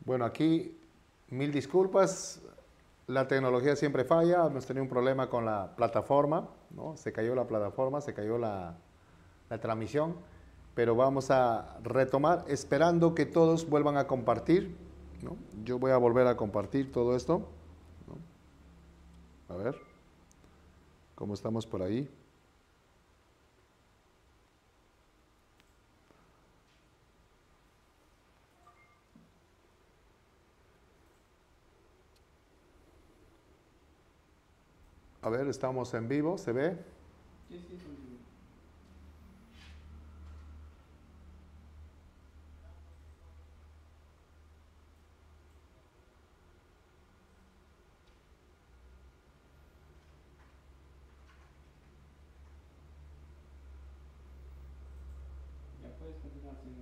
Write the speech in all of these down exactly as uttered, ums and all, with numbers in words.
Bueno, aquí mil disculpas, la tecnología siempre falla, hemos tenido un problema con la plataforma, ¿no? Se cayó la plataforma, se cayó la, la transmisión, pero vamos a retomar esperando que todos vuelvan a compartir, ¿no? Yo voy a volver a compartir todo esto, ¿no? A ver, ¿cómo estamos por ahí? A ver, estamos en vivo, ¿se ve? Sí, sí, sí. Ya puedes continuar, sí.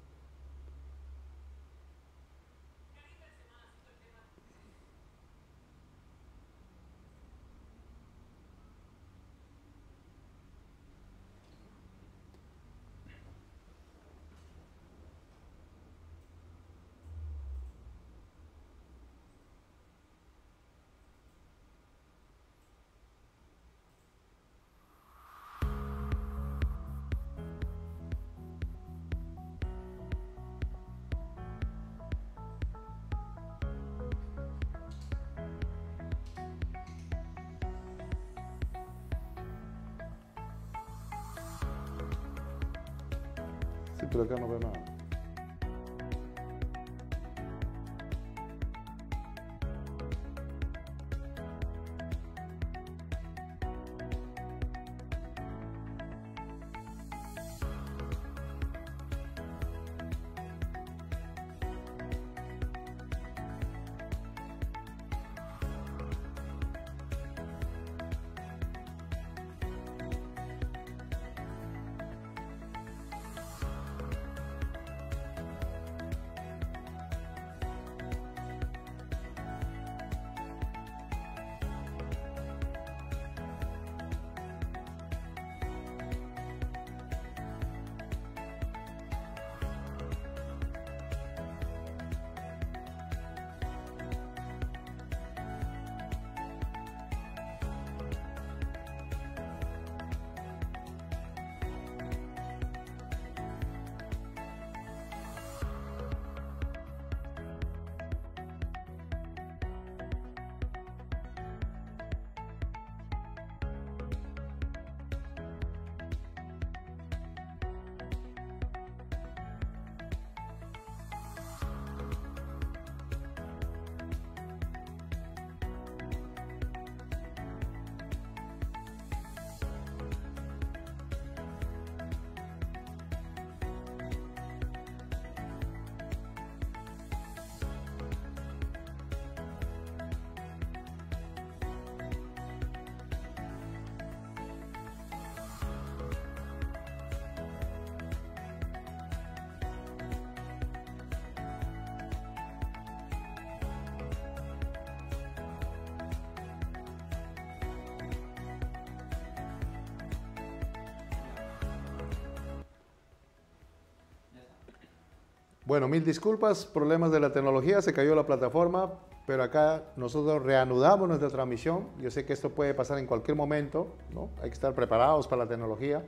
Sí, pero acá no veo nada. Bueno, mil disculpas, problemas de la tecnología, se cayó la plataforma, pero acá nosotros reanudamos nuestra transmisión. Yo sé que esto puede pasar en cualquier momento, ¿no? Hay que estar preparados para la tecnología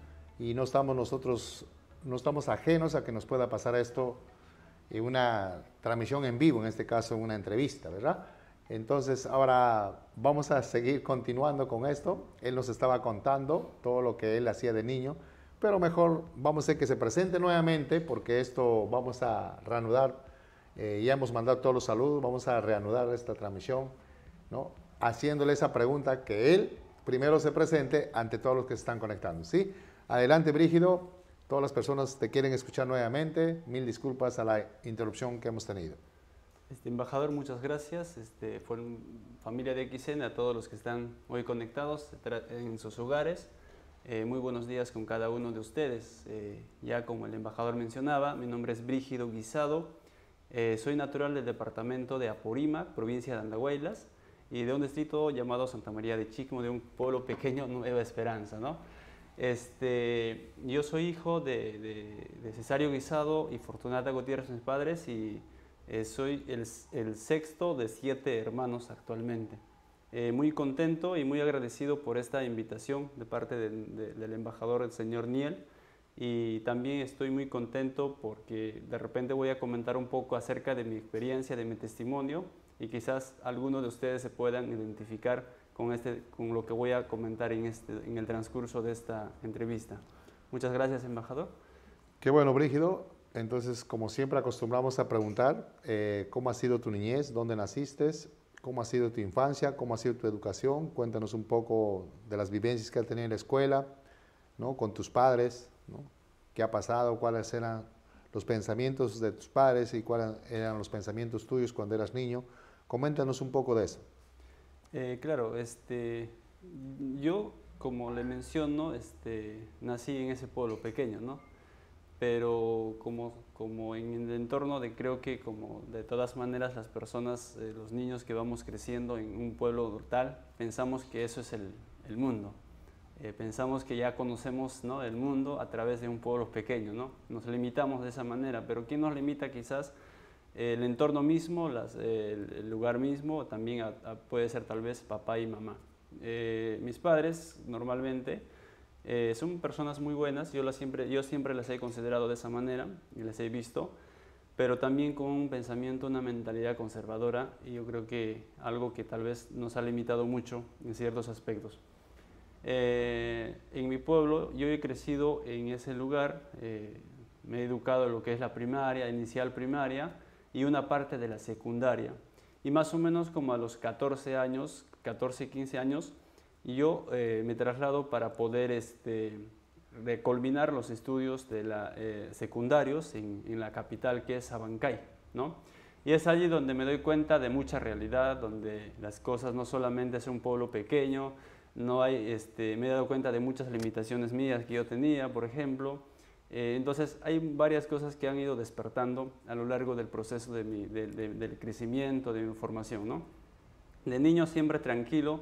y no estamos nosotros, no estamos ajenos a que nos pueda pasar esto en una transmisión en vivo, en este caso una entrevista, ¿verdad? Entonces ahora vamos a seguir continuando con esto. Él nos estaba contando todo lo que él hacía de niño, pero mejor vamos a hacer que se presente nuevamente porque esto vamos a reanudar. Eh, ya hemos mandado todos los saludos, vamos a reanudar esta transmisión, ¿no? Haciéndole esa pregunta que él primero se presente ante todos los que se están conectando, ¿sí? Adelante, Brígido, todas las personas te quieren escuchar nuevamente. Mil disculpas a la interrupción que hemos tenido. Este, embajador, muchas gracias. Este, fue familia de X N, a todos los que están hoy conectados en sus hogares. Eh, muy buenos días con cada uno de ustedes. Eh, ya como el embajador mencionaba, mi nombre es Brígido Guisado. Eh, soy natural del departamento de Apurímac, provincia de Andahuaylas, y de un distrito llamado Santa María de Chicmo, de un pueblo pequeño, Nueva Esperanza, ¿no? Este, yo soy hijo de, de, de Cesario Guisado y Fortunata Gutiérrez, mis padres, y Eh, soy el, el sexto de siete hermanos actualmente. Eh, muy contento y muy agradecido por esta invitación de parte de, de, del embajador, el señor Niel, y también estoy muy contento porque de repente voy a comentar un poco acerca de mi experiencia, de mi testimonio, y quizás algunos de ustedes se puedan identificar con, este, con lo que voy a comentar en, este, en el transcurso de esta entrevista. Muchas gracias, embajador. Qué bueno, Brígido. Entonces, como siempre acostumbramos a preguntar, eh, ¿cómo ha sido tu niñez? ¿Dónde naciste? ¿Cómo ha sido tu infancia? ¿Cómo ha sido tu educación? Cuéntanos un poco de las vivencias que has tenido en la escuela, ¿no? Con tus padres, ¿no? ¿Qué ha pasado? ¿Cuáles eran los pensamientos de tus padres y cuáles eran los pensamientos tuyos cuando eras niño? Coméntanos un poco de eso. Eh, claro, este, yo, como le menciono, este, nací en ese pueblo pequeño, ¿no? Pero como, como en el entorno de, creo que como de todas maneras las personas, eh, los niños que vamos creciendo en un pueblo brutal, pensamos que eso es el, el mundo. Eh, pensamos que ya conocemos, ¿no?, el mundo a través de un pueblo pequeño, ¿no? Nos limitamos de esa manera, pero ¿quién nos limita quizás? Eh, el entorno mismo, las, eh, el, el lugar mismo, también a, a, puede ser tal vez papá y mamá. Eh, mis padres normalmente Eh, son personas muy buenas, yo, las siempre, yo siempre las he considerado de esa manera y las he visto, pero también con un pensamiento, una mentalidad conservadora, y yo creo que algo que tal vez nos ha limitado mucho en ciertos aspectos. Eh, en mi pueblo yo he crecido en ese lugar, eh, me he educado en lo que es la primaria, inicial primaria y una parte de la secundaria, y más o menos como a los catorce años, catorce, quince años, y yo eh, me traslado para poder este, culminar los estudios de la, eh, secundarios en, en la capital, que es Abancay, ¿no? Y es allí donde me doy cuenta de mucha realidad, donde las cosas no solamente es un pueblo pequeño, no hay, este, me he dado cuenta de muchas limitaciones mías que yo tenía, por ejemplo. Eh, entonces hay varias cosas que han ido despertando a lo largo del proceso de mi, de, de, del crecimiento, de mi formación, ¿no? De niño siempre tranquilo,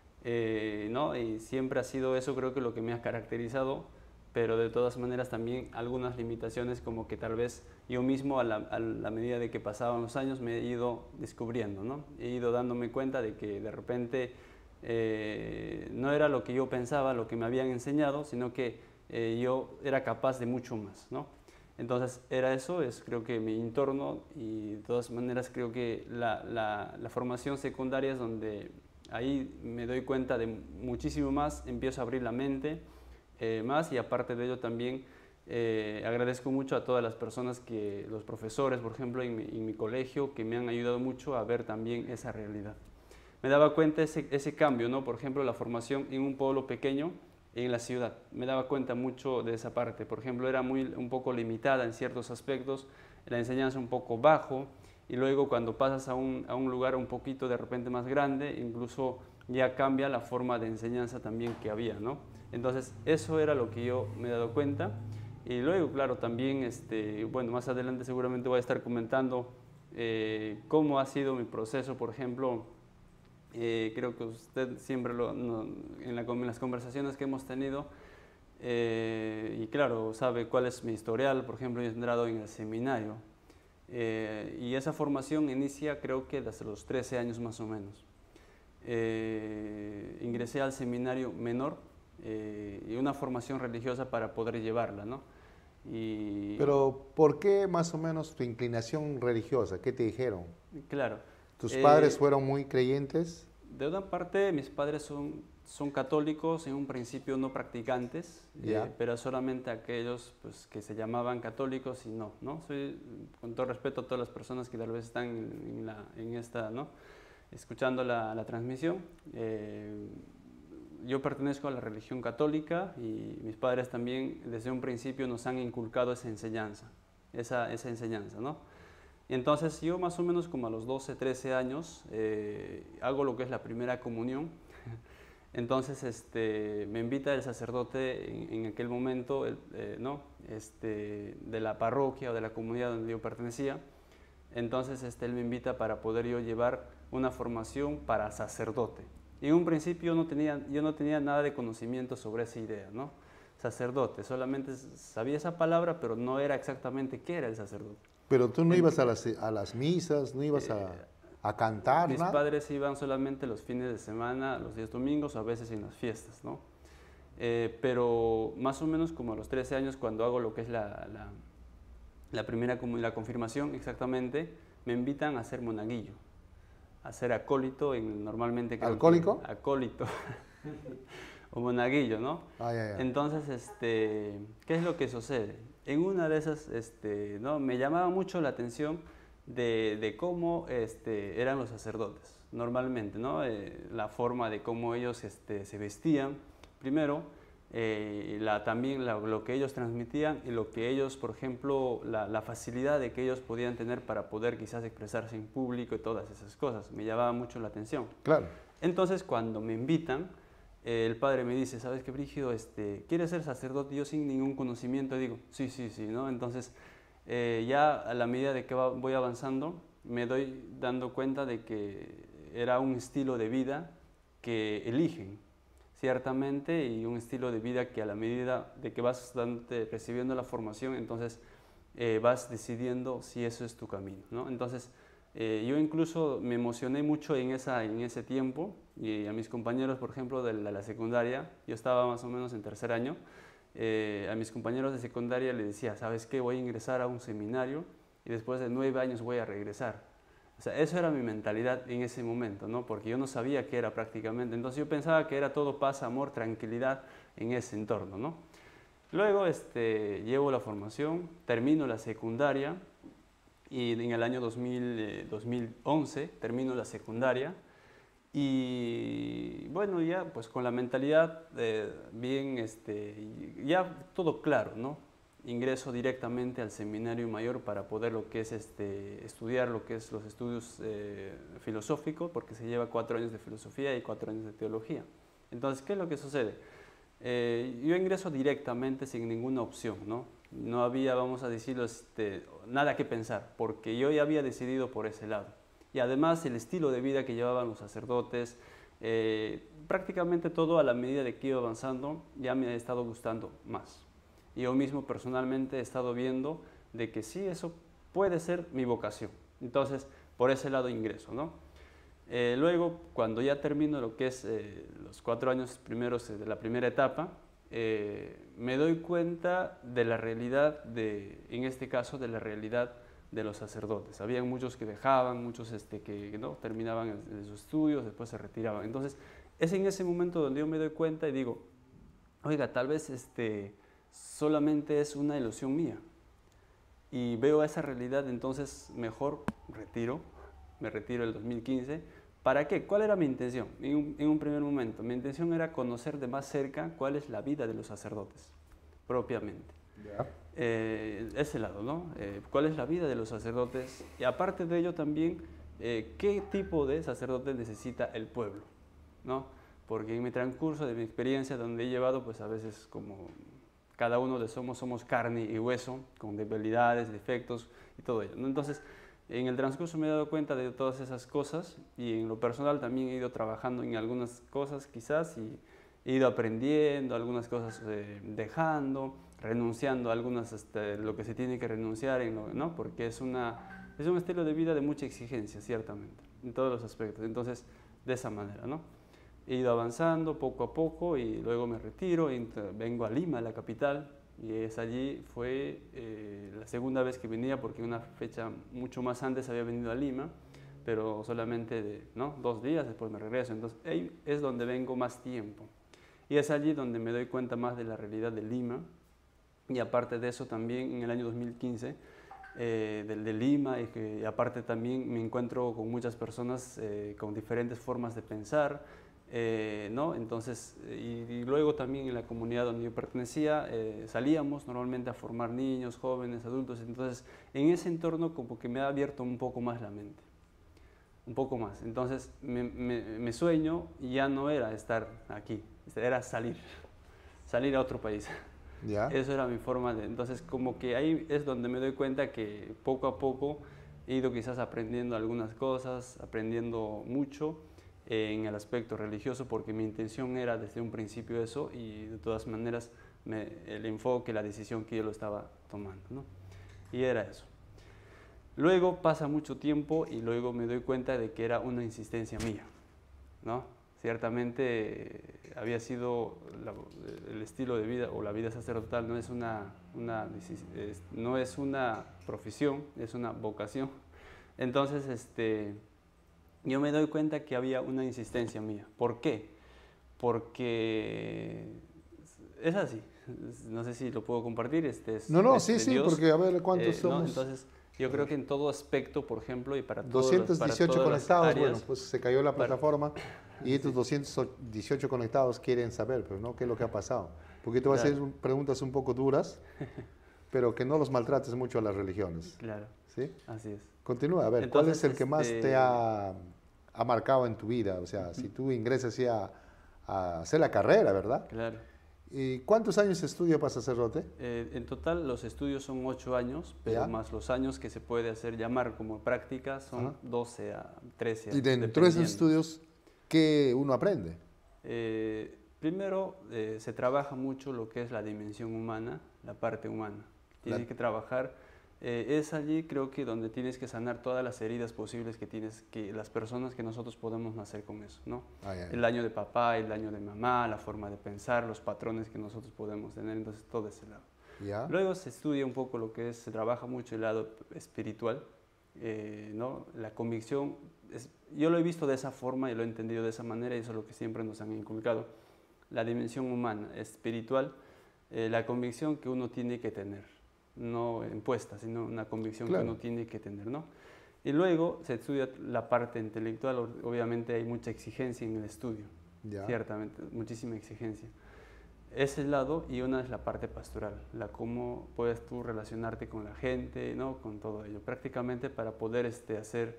Eh, ¿no? Y siempre ha sido eso, creo que lo que me ha caracterizado, pero de todas maneras también algunas limitaciones como que tal vez yo mismo a la, a la medida de que pasaban los años me he ido descubriendo, ¿no? He ido dándome cuenta de que de repente eh, no era lo que yo pensaba, lo que me habían enseñado, sino que eh, yo era capaz de mucho más, ¿no? Entonces era eso, es creo que mi entorno, y de todas maneras creo que la, la, la formación secundaria es donde ahí me doy cuenta de muchísimo más, empiezo a abrir la mente eh, más, y aparte de ello también eh, agradezco mucho a todas las personas, que, los profesores, por ejemplo, en mi, en mi colegio, que me han ayudado mucho a ver también esa realidad. Me daba cuenta ese, ese cambio, ¿no? Por ejemplo, la formación en un pueblo pequeño, en la ciudad. Me daba cuenta mucho de esa parte. Por ejemplo, era muy, un poco limitada en ciertos aspectos, la enseñanza un poco bajo, y luego cuando pasas a un, a un lugar un poquito de repente más grande, incluso ya cambia la forma de enseñanza también que había, ¿no? Entonces eso era lo que yo me he dado cuenta, y luego claro también, este, bueno, más adelante seguramente voy a estar comentando eh, cómo ha sido mi proceso, por ejemplo, eh, creo que usted siempre lo, no, en, la, en las conversaciones que hemos tenido, eh, y claro, sabe cuál es mi historial. Por ejemplo, yo he entrado en el seminario, Eh, y esa formación inicia creo que desde los trece años más o menos. Eh, ingresé al seminario menor eh, y una formación religiosa para poder llevarla, ¿no? Y, Pero, ¿por qué más o menos tu inclinación religiosa? ¿Qué te dijeron? claro. ¿Tus eh, padres fueron muy creyentes? De una parte, mis padres son, son católicos, en un principio no practicantes, Ya. eh, pero solamente aquellos pues, que se llamaban católicos, y no, ¿no? Soy, con todo respeto a todas las personas que tal vez están en, en, la, en esta, ¿no?, escuchando la, la transmisión. Eh, yo pertenezco a la religión católica, y mis padres también desde un principio nos han inculcado esa enseñanza, esa, esa enseñanza, ¿no? Entonces yo más o menos como a los doce, trece años eh, hago lo que es la primera comunión. Entonces este, me invita el sacerdote en, en aquel momento, el, eh, ¿no?, este, de la parroquia o de la comunidad donde yo pertenecía. Entonces este, él me invita para poder yo llevar una formación para sacerdote. Y en un principio no tenía, yo no tenía nada de conocimiento sobre esa idea, ¿no? sacerdote, solamente sabía esa palabra, pero no era exactamente qué era el sacerdote. Pero tú no ibas a las, a las misas, no ibas a, a cantar, Mis nada. padres iban solamente los fines de semana, los días domingos, o a veces en las fiestas, ¿no? Eh, pero más o menos como a los trece años, cuando hago lo que es la, la, la primera la confirmación, exactamente, me invitan a ser monaguillo, a ser acólito, en, normalmente... ¿Alcohólico? Que, acólito, o monaguillo, ¿no? Ah, ya, ya. Entonces, este, ¿qué es lo que sucede? En una de esas, este, ¿no? Me llamaba mucho la atención de, de cómo este, eran los sacerdotes, normalmente, ¿no? Eh, la forma de cómo ellos este, se vestían, primero, eh, la, también la, lo que ellos transmitían y lo que ellos, por ejemplo, la, la facilidad de que ellos podían tener para poder quizás expresarse en público y todas esas cosas, me llamaba mucho la atención. Claro. Entonces, cuando me invitan, eh, el padre me dice, ¿sabes qué, Brígido? Este, ¿quieres ser sacerdote? Yo sin ningún conocimiento digo, sí, sí, sí, ¿no? Entonces, eh, ya a la medida de que va, voy avanzando, me doy dando cuenta de que era un estilo de vida que eligen, ciertamente, y un estilo de vida que a la medida de que vas dándote, recibiendo la formación, entonces eh, vas decidiendo si eso es tu camino, ¿no? Entonces, eh, yo incluso me emocioné mucho en, esa, en ese tiempo, y a mis compañeros, por ejemplo, de la, la secundaria, yo estaba más o menos en tercer año, eh, a mis compañeros de secundaria les decía, ¿sabes qué? Voy a ingresar a un seminario y después de nueve años voy a regresar. O sea, eso era mi mentalidad en ese momento, ¿no? Porque yo no sabía qué era prácticamente. Entonces yo pensaba que era todo paz, amor, tranquilidad en ese entorno, ¿no? Luego este, llevo la formación, termino la secundaria y en el año dos mil, eh, dos mil once termino la secundaria y bueno, ya pues con la mentalidad eh, bien, este, ya todo claro, ¿no? Ingreso directamente al seminario mayor para poder lo que es este, estudiar lo que es los estudios eh, filosóficos, porque se lleva cuatro años de filosofía y cuatro años de teología. Entonces, ¿qué es lo que sucede? Eh, yo ingreso directamente sin ninguna opción, ¿no? No había, vamos a decirlo, este, nada que pensar, porque yo ya había decidido por ese lado. Y además el estilo de vida que llevaban los sacerdotes, eh, prácticamente todo a la medida de que iba avanzando, ya me ha estado gustando más. Yo mismo personalmente he estado viendo de que sí, eso puede ser mi vocación. Entonces, por ese lado ingreso, ¿no? Eh, luego, cuando ya termino lo que es eh, los cuatro años primeros de la primera etapa, eh, me doy cuenta de la realidad, de, en este caso, de la realidad de los sacerdotes. Había muchos que dejaban, muchos este, que ¿no? terminaban en, en sus estudios, después se retiraban. Entonces, es en ese momento donde yo me doy cuenta y digo, oiga, tal vez este, solamente es una ilusión mía. Y veo esa realidad, entonces mejor retiro, me retiro el dos mil quince. ¿Para qué? ¿Cuál era mi intención? En un, en un primer momento, mi intención era conocer de más cerca cuál es la vida de los sacerdotes, propiamente. Yeah. Eh, ese lado, ¿no? Eh, ¿Cuál es la vida de los sacerdotes? Y aparte de ello también, eh, ¿qué tipo de sacerdote necesita el pueblo? ¿No? Porque en mi transcurso de mi experiencia, donde he llevado, pues a veces como cada uno de somos, somos carne y hueso, con debilidades, defectos y todo ello, ¿no? Entonces, en el transcurso me he dado cuenta de todas esas cosas y en lo personal también he ido trabajando en algunas cosas quizás y he ido aprendiendo, algunas cosas eh, dejando, renunciando a algunas, este, lo que se tiene que renunciar, en lo, ¿no? Porque es, una, es un estilo de vida de mucha exigencia, ciertamente, en todos los aspectos. Entonces, de esa manera, ¿no? He ido avanzando poco a poco y luego me retiro, y vengo a Lima, la capital, y es allí, fue eh, la segunda vez que venía, porque una fecha mucho más antes había venido a Lima, pero solamente de, ¿no? dos días, después me regreso. Entonces ahí es donde vengo más tiempo. Y es allí donde me doy cuenta más de la realidad de Lima. Y aparte de eso también en el año dos mil quince, eh, del de Lima, y, que, y aparte también me encuentro con muchas personas eh, con diferentes formas de pensar, Eh, ¿no? Entonces, y, y luego también en la comunidad donde yo pertenecía, eh, salíamos normalmente a formar niños, jóvenes, adultos. Entonces, en ese entorno como que me ha abierto un poco más la mente, un poco más. Entonces, me, me, me sueño ya no era estar aquí, era salir, salir a otro país. ¿Ya? Eso era mi forma de... Entonces, como que ahí es donde me doy cuenta que poco a poco he ido quizás aprendiendo algunas cosas, aprendiendo mucho en el aspecto religioso, porque mi intención era desde un principio eso, y de todas maneras me, el enfoque, la decisión que yo lo estaba tomando, ¿no? Y era eso. Luego pasa mucho tiempo y luego me doy cuenta de que era una insistencia mía, ¿no? Ciertamente eh, había sido la, el estilo de vida o la vida sacerdotal no es una, una, es, no es una profesión, es una vocación. Entonces, este, yo me doy cuenta que había una insistencia mía. ¿Por qué? Porque es así. No sé si lo puedo compartir. Este es, no, no, es sí, de sí, Dios. porque a ver cuántos Eh, somos. ¿no? Entonces, yo creo que en todo aspecto, por ejemplo, y para todos doscientos dieciocho para conectados, áreas, bueno, pues se cayó la para, plataforma y estos sí. doscientos dieciocho conectados quieren saber, pero no, qué es lo que ha pasado. Porque tú vas Claro. a hacer preguntas un poco duras, pero que no los maltrates mucho a las religiones. Claro, ¿Sí? así es. Continúa, a ver, Entonces, ¿cuál es el que más este, te ha, ha marcado en tu vida? O sea, si tú ingresas ya a, a hacer la carrera, ¿verdad? Claro. ¿Y cuántos años estudia para sacerdote? Eh, en total los estudios son ocho años, pero ¿Ya? más los años que se puede hacer llamar como práctica son Ajá. doce a trece Y dentro de esos dependiendo. estudios, ¿qué uno aprende? Eh, primero eh, se trabaja mucho lo que es la dimensión humana, la parte humana. Tienes La- que trabajar, eh, es allí creo que donde tienes que sanar todas las heridas posibles que tienes, que las personas que nosotros podemos nacer con eso, ¿no? Ay, ay. El daño de papá, el daño de mamá, la forma de pensar, los patrones que nosotros podemos tener, entonces todo ese lado. ¿Ya? Luego se estudia un poco lo que es, se trabaja mucho el lado espiritual, eh, ¿no? La convicción, es, yo lo he visto de esa forma y lo he entendido de esa manera y eso es lo que siempre nos han inculcado. La dimensión humana, espiritual, eh, la convicción que uno tiene que tener, no impuesta, sino una convicción Claro. que uno tiene que tener, ¿no? Y luego se estudia la parte intelectual, obviamente hay mucha exigencia en el estudio, ¿Ya? ciertamente, muchísima exigencia. Ese lado y una es la parte pastoral, la cómo puedes tú relacionarte con la gente, ¿no? Con todo ello, prácticamente para poder este, hacer,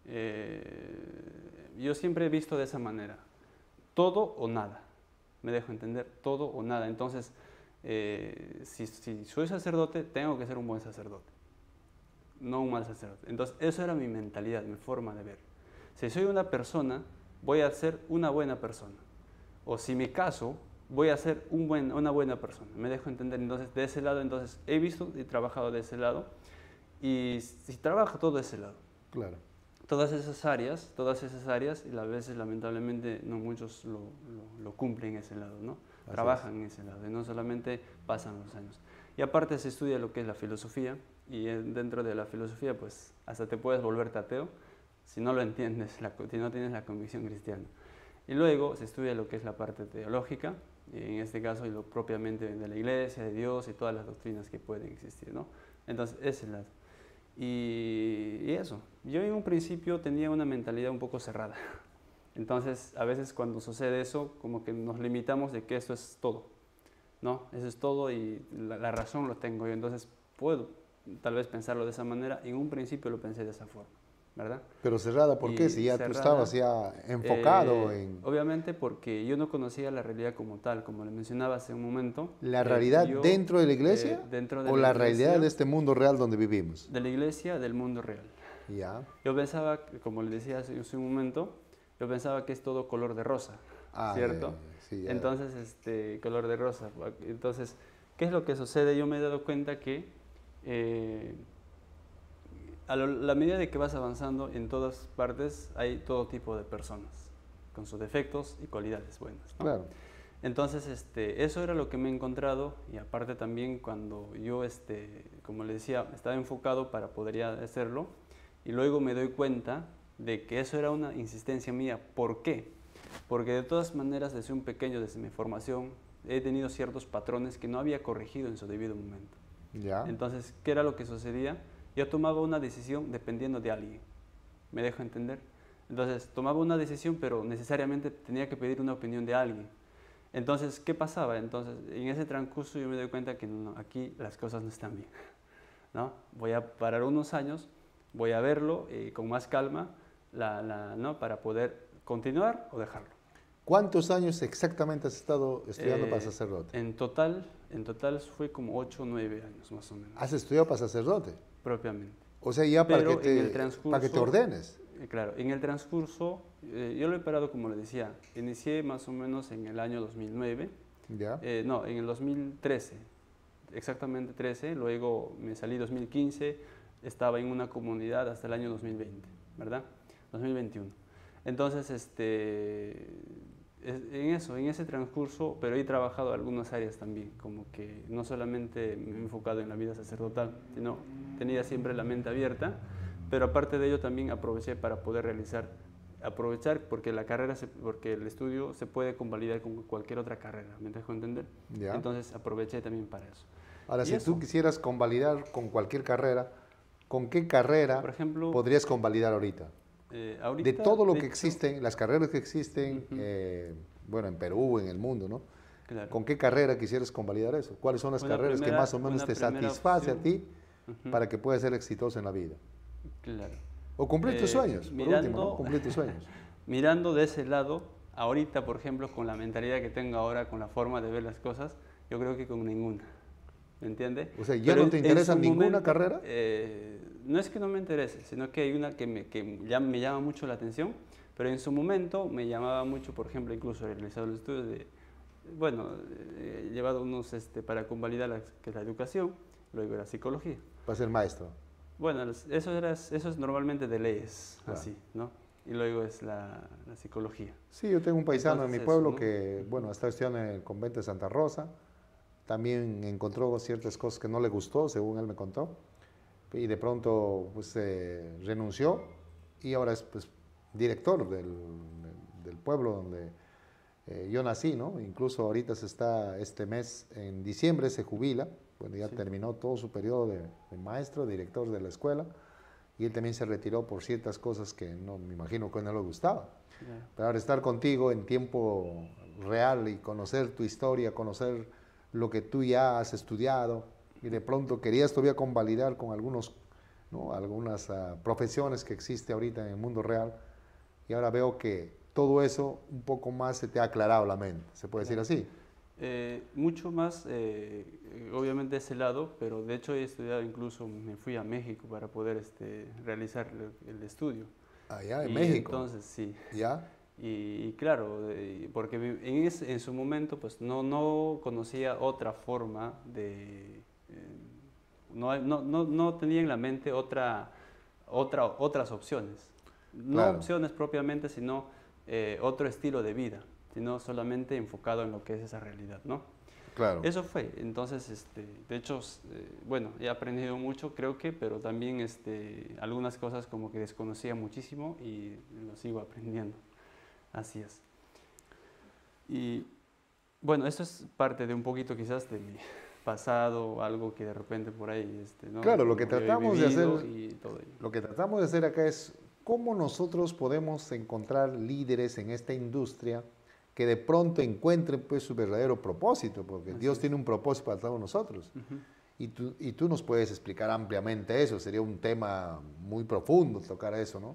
eh, yo siempre he visto de esa manera, todo o nada, me dejo entender, todo o nada, entonces eh, si, si soy sacerdote tengo que ser un buen sacerdote, no un mal sacerdote, entonces eso era mi mentalidad, mi forma de ver, si soy una persona voy a ser una buena persona, o si me caso voy a ser un buen, una buena persona, me dejo entender, entonces de ese lado, entonces he visto y trabajado de ese lado, y si trabajo todo de ese lado, Claro. todas esas áreas, todas esas áreas, y a veces lamentablemente no muchos lo, lo, lo cumplen en ese lado, ¿no? Así Trabajan en ese lado, y no solamente pasan los años. Y aparte se estudia lo que es la filosofía, y dentro de la filosofía pues hasta te puedes volverte ateo, si no lo entiendes, la, si no tienes la convicción cristiana. Y luego se estudia lo que es la parte teológica, en este caso y lo propiamente de la iglesia, de Dios y todas las doctrinas que pueden existir, ¿no? Entonces, ese es el lado. Y, y eso, yo en un principio tenía una mentalidad un poco cerrada. Entonces, a veces cuando sucede eso, como que nos limitamos de que esto es todo, ¿no? Eso es todo y la, la razón lo tengo yo. Entonces, puedo tal vez pensarlo de esa manera. En un principio lo pensé de esa forma, ¿verdad? Pero cerrada, ¿por qué? Y Si ya cerrada, tú estabas ya enfocado eh, en... Obviamente porque yo no conocía la realidad como tal, como le mencionaba hace un momento. ¿La eh, realidad yo, dentro de la iglesia eh, dentro de o la la realidad iglesia, de este mundo real donde vivimos? de la iglesia, del mundo real. Ya. Yo pensaba, como le decía hace, hace un momento, yo pensaba que es todo color de rosa, Ah, ¿cierto? ya, ya, sí, ya. Entonces, este, color de rosa. Entonces, ¿qué es lo que sucede? Yo me he dado cuenta que eh, a lo- la medida de que vas avanzando en todas partes hay todo tipo de personas, con sus defectos y cualidades buenas, ¿no? Claro. Entonces, este, eso era lo que me he encontrado y aparte también cuando yo, este, como le decía, estaba enfocado para poder hacerlo y luego me doy cuenta de que eso era una insistencia mía. ¿Por qué? Porque de todas maneras, desde un pequeño, desde mi formación, he tenido ciertos patrones que no había corregido en su debido momento. Ya. Entonces, ¿qué era lo que sucedía? Yo tomaba una decisión dependiendo de alguien. ¿Me dejo entender? Entonces, tomaba una decisión, pero necesariamente tenía que pedir una opinión de alguien. Entonces, ¿qué pasaba? Entonces, en ese transcurso yo me doy cuenta que no, aquí las cosas no están bien, ¿no? Voy a parar unos años, voy a verlo eh, con más calma, la, la, ¿no? Para poder continuar o dejarlo. ¿Cuántos años exactamente has estado estudiando Eh, para sacerdote? En total, en total fue como ocho o nueve años más o menos, ¿Has estudiado para sacerdote? propiamente. O sea, ya para Pero que, en el te, transcurso- para que te ordenes. Eh, Claro, en el transcurso, eh, yo lo he parado como le decía, inicié más o menos en el año dos mil nueve, ¿Ya? Eh, no, en el dos mil trece, exactamente trece, luego me salí dos mil quince, estaba en una comunidad hasta el año dos mil veinte, ¿verdad? dos mil veintiuno. Entonces, este, en eso, en ese transcurso, pero he trabajado en algunas áreas también, como que no solamente me he enfocado en la vida sacerdotal, sino tenía siempre la mente abierta, pero aparte de ello también aproveché para poder realizar, aprovechar porque la carrera, se, porque el estudio se puede convalidar con cualquier otra carrera, ¿me dejo entender? ¿Ya? Entonces aproveché también para eso. Ahora, Y si eso, tú quisieras convalidar con cualquier carrera, ¿con qué carrera por ejemplo, podrías convalidar ahorita? eh, ahorita, De todo lo de que hecho, existen, las carreras que existen, Ujú. eh, bueno, en Perú, en el mundo, ¿no? claro. ¿Con qué carrera quisieras convalidar eso? ¿Cuáles son las Una carreras que primera- más o menos una te primera satisface a opción, ti Ujú. para que puedas ser exitoso en la vida? Claro. O cumplir tus Eh, sueños, por último, ¿no? mirando- Cumplir tus sueños. Mirando de ese lado, ahorita, por ejemplo, con la mentalidad que tengo ahora, con la forma de ver las cosas, yo creo que con ninguna. ¿Me entiende? O sea, ¿ya Pero no te en- interesa en su ninguna momento, carrera? eh, no es que no me interese, sino que hay una que, me, que ya me llama mucho la atención, pero en su momento me llamaba mucho, por ejemplo, incluso he realizado los estudios de, bueno, he llevado unos este, para convalidar la, que es la educación, luego la psicología. Para ser maestro. Bueno, los- eso, era, eso es normalmente de leyes, Claro. así, ¿no? Y luego es la, la psicología. Sí, yo tengo un paisano Entonces en mi eso, pueblo ¿no? que, bueno, está estudiando en el convento de Santa Rosa. También encontró ciertas cosas que no le gustó, según él me contó. Y de pronto, pues, eh, renunció y ahora es, pues, director del, del pueblo donde eh, yo nací, ¿no? Incluso ahorita se está, este mes, en diciembre, se jubila. Bueno, ya Sí. terminó todo su periodo de, de maestro, director de la escuela. Y él también se retiró por ciertas cosas que no me imagino que no le gustaba. Ya. Pero ahora estar contigo en tiempo real y conocer tu historia, conocer lo que tú ya has estudiado y de pronto querías todavía convalidar con algunos, ¿no? algunas uh, profesiones que existe ahorita en el mundo real y ahora veo que todo eso un poco más se te ha aclarado la mente, ¿se puede Claro. decir así? Eh, mucho más, eh, obviamente ese lado, pero de hecho he estudiado, incluso me fui a México para poder este, realizar el, el estudio. Allá en Y México. Entonces, sí. ¿Ya? Y, y claro, eh, porque mi- en, ese- en su momento pues no, no conocía otra forma de... eh, no, no, no, no tenía en la mente otra, otra, otras opciones. No Claro. opciones propiamente, sino eh, otro estilo de vida, sino solamente enfocado en lo que es esa realidad, ¿no? Claro. Eso fue. Entonces, este, de hecho, eh, bueno, he aprendido mucho, creo que, pero también este, algunas cosas como que desconocía muchísimo y lo sigo aprendiendo. Así es. Y bueno, eso es parte de un poquito quizás de mi pasado, algo que de repente por ahí, este, ¿no? Claro, lo que Yo he tratamos de vivido hacer- y todo ello. Lo que tratamos de hacer acá es cómo nosotros podemos encontrar líderes en esta industria que de pronto encuentren pues su verdadero propósito, porque Así Dios es. tiene un propósito para todos nosotros. Ujú. Y tú, y tú nos puedes explicar ampliamente eso, sería un tema muy profundo tocar eso, ¿no?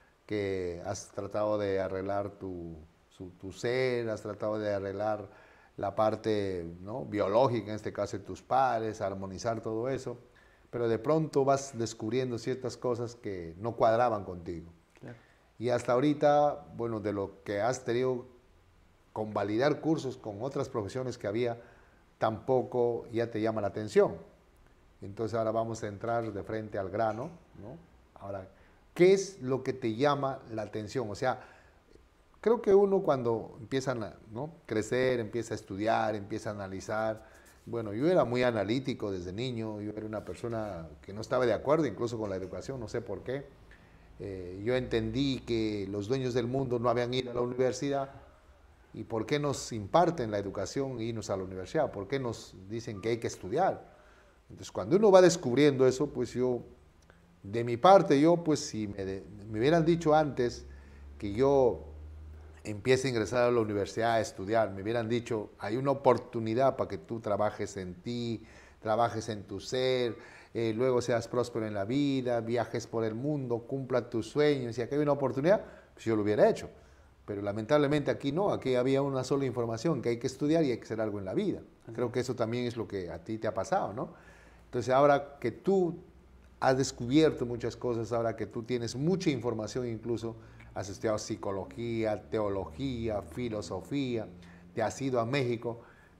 Que has tratado de arreglar tu, su- tu ser, has tratado de arreglar la parte, ¿no? biológica, en este caso de tus padres, armonizar todo eso, pero de pronto vas descubriendo ciertas cosas que no cuadraban contigo. Claro. Y hasta ahorita, bueno, de lo que has tenido convalidar cursos con otras profesiones que había, tampoco ya te llama la atención. Entonces ahora vamos a entrar de frente al grano, ¿no? Ahora, ¿qué es lo que te llama la atención? O sea, creo que uno cuando empieza a, ¿no? crecer, empieza a estudiar, empieza a analizar. Bueno, yo era muy analítico desde niño, yo era una persona que no estaba de acuerdo incluso con la educación, no sé por qué. Eh, yo entendí que los dueños del mundo no habían ido a la universidad. ¿Y por qué nos imparten la educación e irnos a la universidad? ¿Por qué nos dicen que hay que estudiar? Entonces, cuando uno va descubriendo eso, pues yo, de mi parte, yo, pues si me, de- me hubieran dicho antes que yo empiece a ingresar a la universidad a estudiar, me hubieran dicho, hay una oportunidad para que tú trabajes en ti, trabajes en tu ser, eh, luego seas próspero en la vida, viajes por el mundo, cumpla tus sueños, y aquí hay una oportunidad, pues yo lo hubiera hecho. Pero lamentablemente aquí no, aquí había una sola información, que hay que estudiar y hay que hacer algo en la vida. Creo que eso también es lo que a ti te ha pasado, ¿no? Entonces ahora que tú has descubierto muchas cosas, ahora que tú tienes mucha información incluso, has estudiado psicología, teología, filosofía, te has ido a México,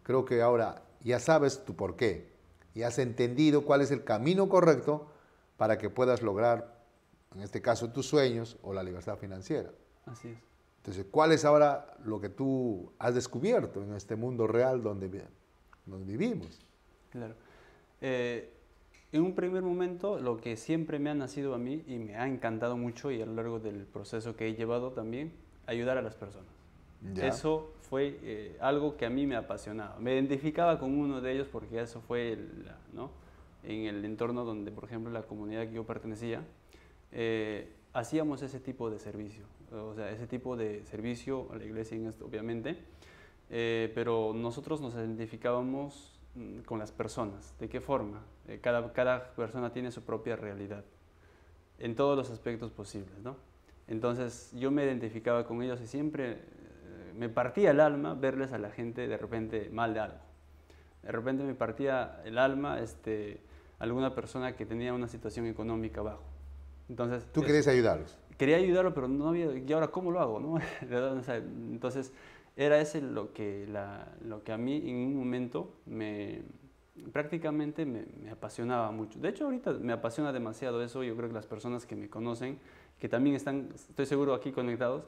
creo que ahora ya sabes tu por qué y has entendido cuál es el camino correcto para que puedas lograr, en este caso, tus sueños o la libertad financiera. Así es. Entonces, ¿cuál es ahora lo que tú has descubierto en este mundo real donde, donde vivimos? Claro. Eh, en un primer momento, lo que siempre me ha nacido a mí y me ha encantado mucho y a lo largo del proceso que he llevado también, ayudar a las personas. Ya. Eso fue eh, algo que a mí me apasionaba. Me identificaba con uno de ellos porque eso fue el, ¿no? en el entorno donde, por ejemplo, la comunidad que yo pertenecía, eh, hacíamos ese tipo de servicio. O sea, ese tipo de servicio a la iglesia, obviamente, eh, pero nosotros nos identificábamos con las personas. ¿De qué forma? Eh, cada, cada persona tiene su propia realidad en todos los aspectos posibles, ¿no? Entonces yo me identificaba con ellos y siempre eh, me partía el alma verles a la gente de repente mal de algo. De repente me partía el alma este, alguna persona que tenía una situación económica bajo. Entonces, ¿tú querías ayudarlos? Quería ayudarlo, pero no había, ¿y ahora cómo lo hago? ¿No? Entonces era ese lo que, la, lo que a mí en un momento me, prácticamente me, me apasionaba mucho. De hecho, ahorita me apasiona demasiado eso. Yo creo que las personas que me conocen, que también están, estoy seguro, aquí conectados,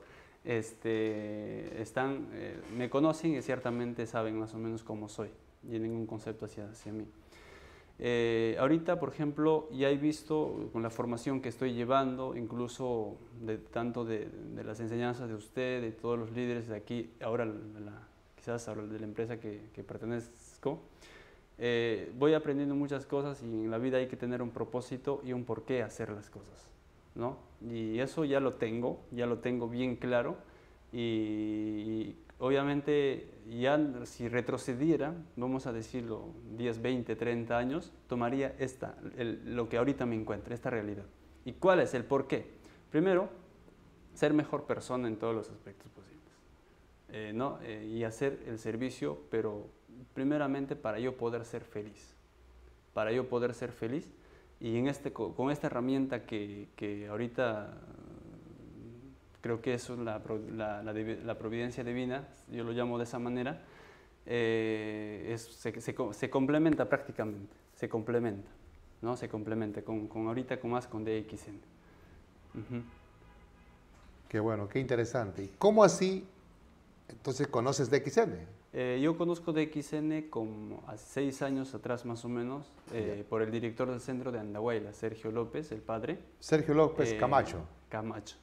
este, están, eh, me conocen y ciertamente saben más o menos cómo soy. Tienen un concepto hacia, hacia mí. Eh, ahorita, por ejemplo, ya he visto con la formación que estoy llevando, incluso de, tanto de, de las enseñanzas de usted, de todos los líderes de aquí, ahora la, quizás ahora de la empresa que, que pertenezco, eh, voy aprendiendo muchas cosas y en la vida hay que tener un propósito y un por qué hacer las cosas, ¿no? Y eso ya lo tengo, ya lo tengo bien claro y, y obviamente ya si retrocediera, vamos a decirlo, diez, veinte, treinta años, tomaría esta, el, lo que ahorita me encuentro, esta realidad. ¿Y cuál es el por qué? Primero, ser mejor persona en todos los aspectos posibles, eh, ¿no? Eh, y hacer el servicio, pero primeramente para yo poder ser feliz, para yo poder ser feliz y en este, con esta herramienta que, que ahorita creo que eso es la, la, la, la providencia divina, yo lo llamo de esa manera, eh, es, se, se, se complementa prácticamente, se complementa, ¿no? Se complementa con, con ahorita con más con D X N. Uh-huh. Qué bueno, qué interesante. ¿Y cómo así entonces conoces D X N? Eh, yo conozco D X N como hace seis años atrás más o menos, eh, por el director del centro de Andahuayla, Sergio López, el padre. Sergio López eh, Camacho. Camacho.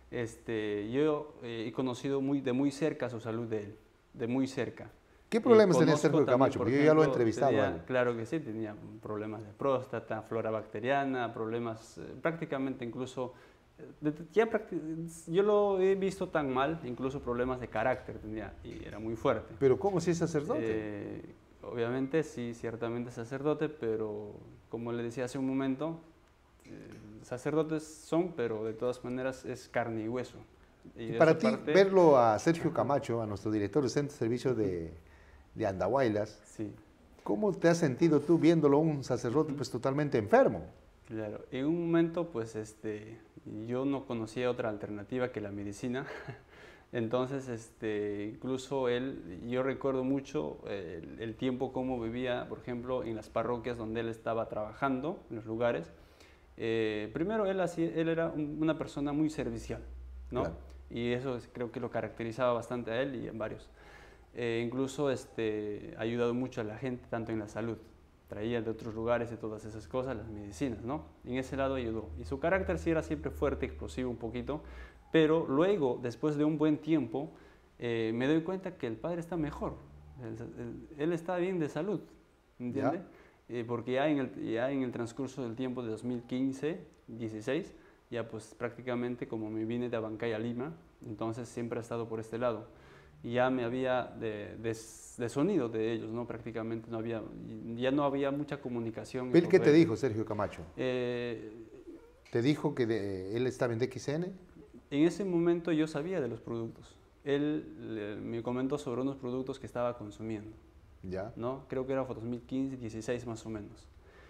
Este, yo eh, he conocido muy, de muy cerca su salud de él, de muy cerca. ¿Qué problemas eh, tenía Sergio Camacho? Porque yo ya lo he entrevistado. Tenía, claro que sí, tenía problemas de próstata, flora bacteriana, problemas eh, prácticamente incluso, de, ya yo lo he visto tan mal, incluso problemas de carácter tenía y era muy fuerte. ¿Pero cómo si es sacerdote? Eh, obviamente sí, ciertamente sacerdote, pero como le decía hace un momento, sacerdotes son, pero de todas maneras es carne y hueso. Y, y para ti, parte, verlo a Sergio Camacho, a nuestro director del Centro de Servicio de, de Andahuaylas, sí. ¿Cómo te has sentido tú viéndolo un sacerdote pues totalmente enfermo? Claro, en un momento pues este, yo no conocía otra alternativa que la medicina, entonces este, incluso él, yo recuerdo mucho el, el tiempo como vivía, por ejemplo, en las parroquias donde él estaba trabajando, en los lugares. Eh, primero, él, hacía, él era un, una persona muy servicial, ¿no? Claro. Y eso es, creo que lo caracterizaba bastante a él y a varios. Eh, incluso este, ha ayudado mucho a la gente, tanto en la salud. Traía de otros lugares y todas esas cosas, las medicinas, ¿no? En ese lado ayudó. Y su carácter sí era siempre fuerte, explosivo un poquito, pero luego, después de un buen tiempo, eh, me doy cuenta que el padre está mejor. Él, él, él está bien de salud, ¿entiendes? Eh, porque ya en, el, ya en el transcurso del tiempo de dos mil quince, dieciséis, ya pues prácticamente como me vine de Abancay a Lima, entonces siempre he estado por este lado. Y ya me había de, des, desunido de ellos, ¿no? Prácticamente no había, ya no había mucha comunicación. ¿Pero qué te dijo Sergio Camacho? Eh, ¿Te dijo que de, él estaba en D X N? En ese momento yo sabía de los productos. Él le, me comentó sobre unos productos que estaba consumiendo. Ya. ¿No? Creo que era dos mil quince, dieciséis más o menos.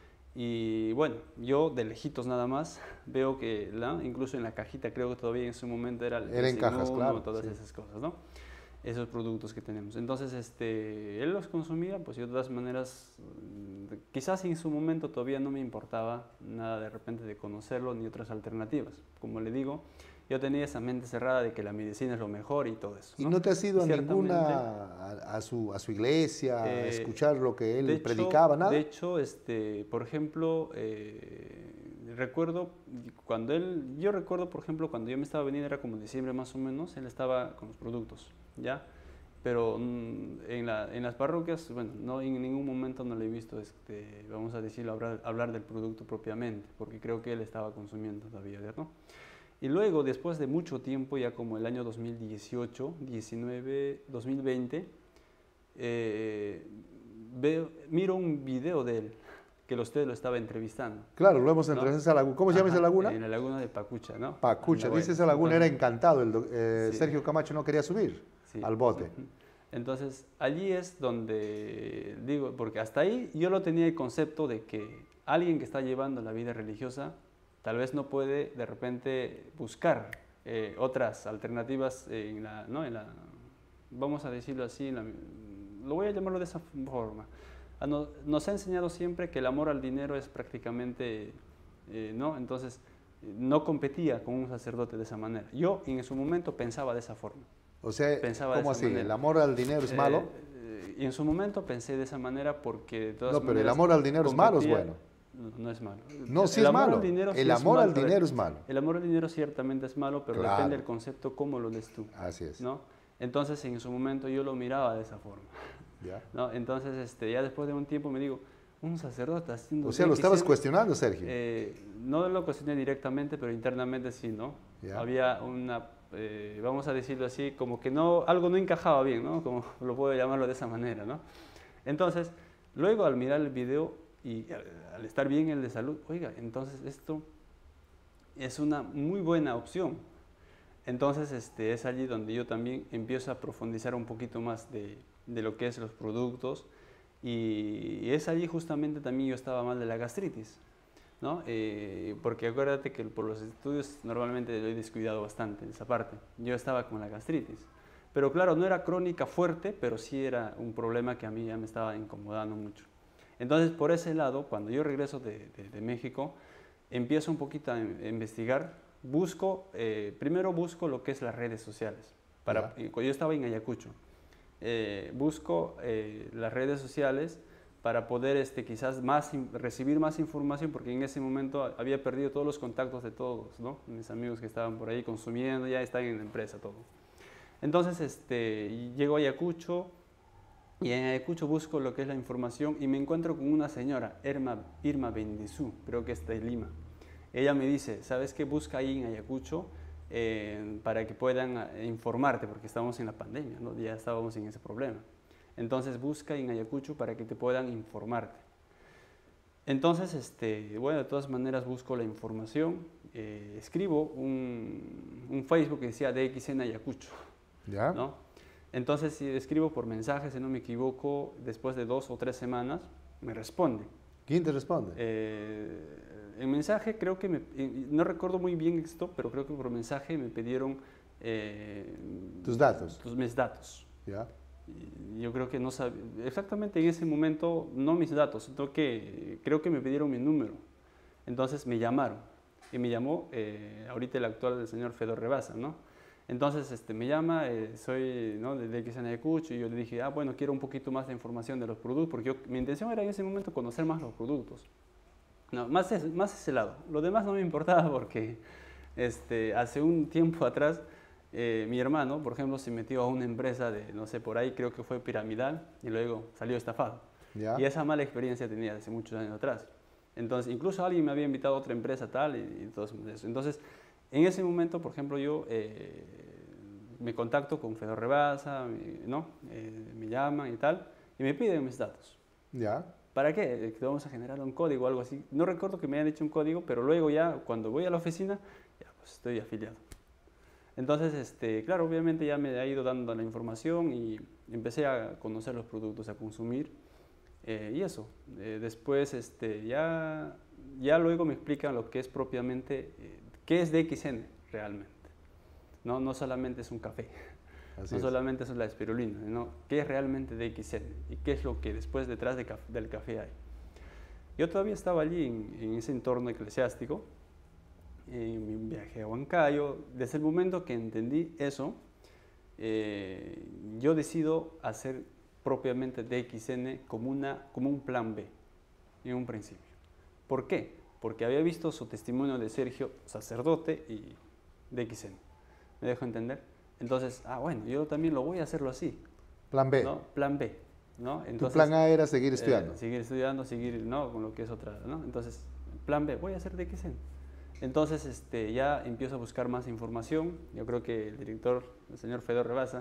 Y bueno, yo de lejitos nada más veo que, ¿no? Incluso en la cajita, creo que todavía en ese momento era el era en cajas, claro, todas sí. esas cosas, ¿no? esos productos que tenemos. Entonces, este, él los consumía, pues yo de todas maneras, quizás en su momento todavía no me importaba nada de repente de conocerlo ni otras alternativas. Como le digo, yo tenía esa mente cerrada de que la medicina es lo mejor y todo eso, ¿no? ¿Y no te has ido a ninguna, a, a, su, a su iglesia, eh, a escuchar lo que él hecho, predicaba, nada? De hecho, este, por ejemplo, eh, recuerdo cuando él, yo recuerdo, por ejemplo, cuando yo me estaba veniendo, era como diciembre más o menos, él estaba con los productos, ¿ya? Pero mmm, en, la, en las parroquias, bueno, no, en ningún momento no le he visto, este, vamos a decirlo, hablar, hablar del producto propiamente, porque creo que él estaba consumiendo todavía, ¿no? Y luego, después de mucho tiempo, ya como el año dos mil dieciocho, diecinueve, dos mil veinte, eh, veo, miro un video de él, que usted lo estaba entrevistando. Claro, lo hemos entrevistado en esa laguna. ¿Cómo se llama esa laguna? En la laguna de Pacucha, ¿no? Pacucha, dice esa laguna, era encantado. El, eh, sí. Sergio Camacho no quería subir sí. al bote. Entonces, allí es donde digo, porque hasta ahí yo lo tenía el concepto de que alguien que está llevando la vida religiosa tal vez no puede de repente buscar eh, otras alternativas en la, ¿no? en la, vamos a decirlo así, en la, lo voy a llamarlo de esa forma. Nos, nos ha enseñado siempre que el amor al dinero es prácticamente, eh, ¿no? Entonces, no competía con un sacerdote de esa manera. Yo en su momento pensaba de esa forma. O sea, pensaba ¿cómo así? Manera. ¿El amor al dinero es malo? Eh, y en su momento pensé de esa manera porque de todas No, pero el amor al dinero es malo o es bueno. No, no es malo. No, sí es malo. El sí amor es al dinero es malo. El amor al dinero ciertamente es malo, pero claro. depende del concepto cómo lo des tú. Así es. ¿No? Entonces, en su momento yo lo miraba de esa forma. ¿Ya? ¿No? Entonces, este, ya después de un tiempo me digo, un sacerdote haciendo... O sea, ¿lo estabas cuestionando, Sergio? Eh, no lo cuestioné directamente, pero internamente sí, ¿no? ¿Ya? Había una, eh, vamos a decirlo así, como que no, algo no encajaba bien, ¿no? Como lo puedo llamarlo de esa manera, ¿no? Entonces, luego al mirar el video y al, al estar bien el de salud, oiga, entonces esto es una muy buena opción. Entonces, este, es allí donde yo también empiezo a profundizar un poquito más de, de lo que es los productos. Y es allí justamente también yo estaba mal de la gastritis, ¿no? Eh, porque acuérdate que por los estudios normalmente lo he descuidado bastante en esa parte. Yo estaba con la gastritis, pero claro, no era crónica fuerte, pero sí era un problema que a mí ya me estaba incomodando mucho. Entonces, por ese lado, cuando yo regreso de, de, de México, empiezo un poquito a investigar, busco, eh, primero busco lo que es las redes sociales. Para, yo estaba en Ayacucho. Eh, busco eh, las redes sociales para poder este, quizás más recibir más información, porque en ese momento había perdido todos los contactos de todos, ¿no? Mis amigos que estaban por ahí consumiendo, ya están en la empresa, todo. Entonces este, llego a Ayacucho y en Ayacucho busco lo que es la información y me encuentro con una señora, Irma, Irma Bendizú, creo que está de Lima. Ella me dice, ¿sabes qué? Busca ahí en Ayacucho Eh, para que puedan eh, informarte, porque estamos en la pandemia, ¿no? Ya estábamos en ese problema. Entonces busca en Ayacucho para que te puedan informarte. Entonces, este, bueno, de todas maneras busco la información, eh, escribo un, un Facebook que decía D X N Ayacucho, ¿ya? ¿no? Entonces si escribo por mensaje, si no me equivoco, después de dos o tres semanas me responde. ¿Quién te responde? Eh, el mensaje creo que, me, no recuerdo muy bien esto, pero creo que por mensaje me pidieron... Eh, ¿Tus datos? Tus, mis datos. ¿Ya? Y yo creo que no sabía, exactamente en ese momento, no mis datos, sino que creo que me pidieron mi número. Entonces me llamaron, y me llamó eh, ahorita el actual del señor Fedor Rebasa, ¿no? Entonces este, me llama, eh, soy ¿no? de D X N Ayacucho, y yo le dije, ah, bueno, quiero un poquito más de información de los productos, porque yo, mi intención era en ese momento conocer más los productos. No, más, es, más ese lado. Lo demás no me importaba porque este, hace un tiempo atrás eh, mi hermano, por ejemplo, se metió a una empresa de, no sé, por ahí creo que fue piramidal y luego salió estafado. ¿Ya? Y esa mala experiencia tenía hace muchos años atrás. Entonces, incluso alguien me había invitado a otra empresa tal y, y todo eso. Entonces, en ese momento, por ejemplo, yo eh, me contacto con Fedor Rebasa, ¿no? Eh, me llaman y tal, y me piden mis datos. ¿Ya? ¿Para qué? Que vamos a generar un código o algo así. No recuerdo que me hayan hecho un código, pero luego ya cuando voy a la oficina, ya pues estoy afiliado. Entonces, este, claro, obviamente ya me ha ido dando la información y empecé a conocer los productos, a consumir. Eh, y eso, eh, después este, ya, ya luego me explican lo que es propiamente, eh, qué es D X N realmente. No, no solamente es un café. Así no es. solamente eso es la espirulina, sino qué es realmente D X N y qué es lo que después detrás de caf- del café hay. Yo todavía estaba allí en, en ese entorno eclesiástico, en mi viaje a Huancayo. Desde el momento que entendí eso, eh, yo decido hacer propiamente D X N como, una, como un plan B, en un principio. ¿Por qué? Porque había visto su testimonio de Sergio, sacerdote, y D X N. ¿Me dejo entender? Entonces, ah, bueno, yo también lo voy a hacerlo así. Plan B. ¿No? Plan B. ¿No? Tu Entonces, plan A era seguir estudiando. eh, seguir estudiando, seguir, ¿no? Con lo que es otra, ¿no? Entonces, plan B, voy a hacer D X N. Entonces, este, ya empiezo a buscar más información. Yo creo que el director, el señor Fedor Rebasa,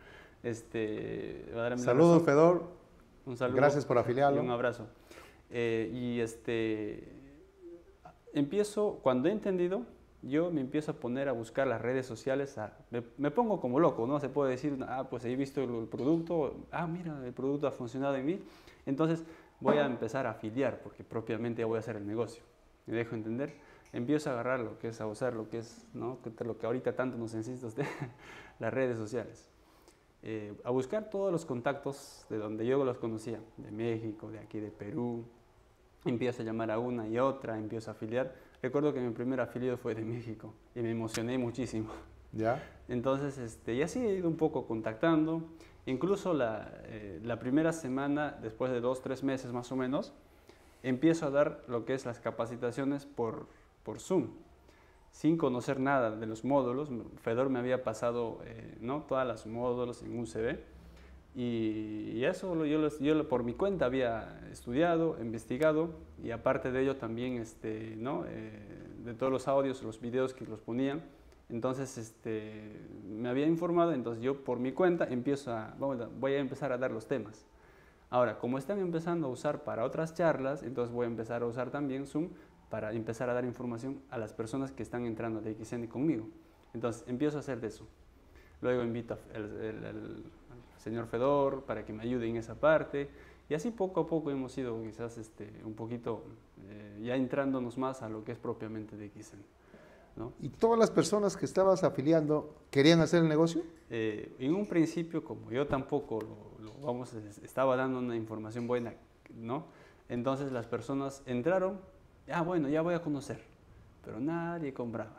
este, va a darme la Saludos, razón. Fedor. Un saludo. Gracias por afiliarlo. Y un abrazo. Eh, y este, empiezo, cuando he entendido, yo me empiezo a poner a buscar las redes sociales, a, me, me pongo como loco, ¿no? Se puede decir, ah, pues he visto el, el producto, ah, mira, el producto ha funcionado en mí, entonces voy a empezar a afiliar, porque propiamente ya voy a hacer el negocio. ¿Me dejo entender? Empiezo a agarrar lo que es, a usar lo que es, ¿no? Lo que ahorita tanto nos insiste usted, las redes sociales. Eh, a buscar todos los contactos de donde yo los conocía, de México, de aquí de Perú. Empiezo a llamar a una y otra, empiezo a afiliar. Recuerdo que mi primer afiliado fue de México y me emocioné muchísimo. ¿Ya? Entonces, este, y así he ido un poco contactando. Incluso la, eh, la primera semana, después de dos, tres meses más o menos, empiezo a dar lo que es las capacitaciones por, por Zoom, sin conocer nada de los módulos. Fedor me había pasado eh, ¿no? todas los módulos en un C V. Y, y eso yo, los, yo por mi cuenta había estudiado, investigado, y aparte de ello también este, ¿no? eh, de todos los audios, los videos que los ponían. Entonces este, me había informado, entonces yo por mi cuenta empiezo a, voy a empezar a dar los temas. Ahora, como están empezando a usar para otras charlas, entonces voy a empezar a usar también Zoom para empezar a dar información a las personas que están entrando a D X N conmigo. Entonces empiezo a hacer de eso. Luego invito al señor Fedor para que me ayude en esa parte. Y así poco a poco hemos ido quizás este, un poquito eh, ya entrándonos más a lo que es propiamente D X N, ¿no? ¿Y todas las personas que estabas afiliando querían hacer el negocio? Eh, en un principio, como yo tampoco lo, lo, vamos, estaba dando una información buena, ¿no? Entonces las personas entraron, ah, bueno, ya voy a conocer, pero nadie compraba,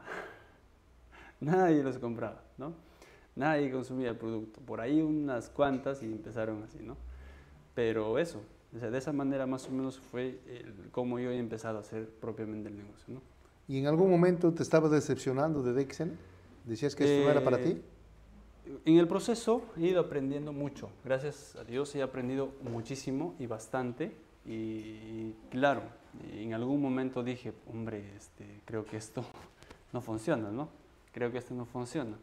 nadie los compraba, ¿no? Nadie consumía el producto, por ahí unas cuantas y empezaron así, ¿no? Pero eso, o sea, de esa manera más o menos fue el, como yo he empezado a hacer propiamente el negocio, ¿no? ¿Y en algún momento te estabas decepcionando de D X N? ¿Decías que esto no era para ti? En el proceso he ido aprendiendo mucho, gracias a Dios he aprendido muchísimo y bastante, y, y claro, en algún momento dije, hombre, este, creo que esto no funciona, ¿no? Creo que esto no funciona.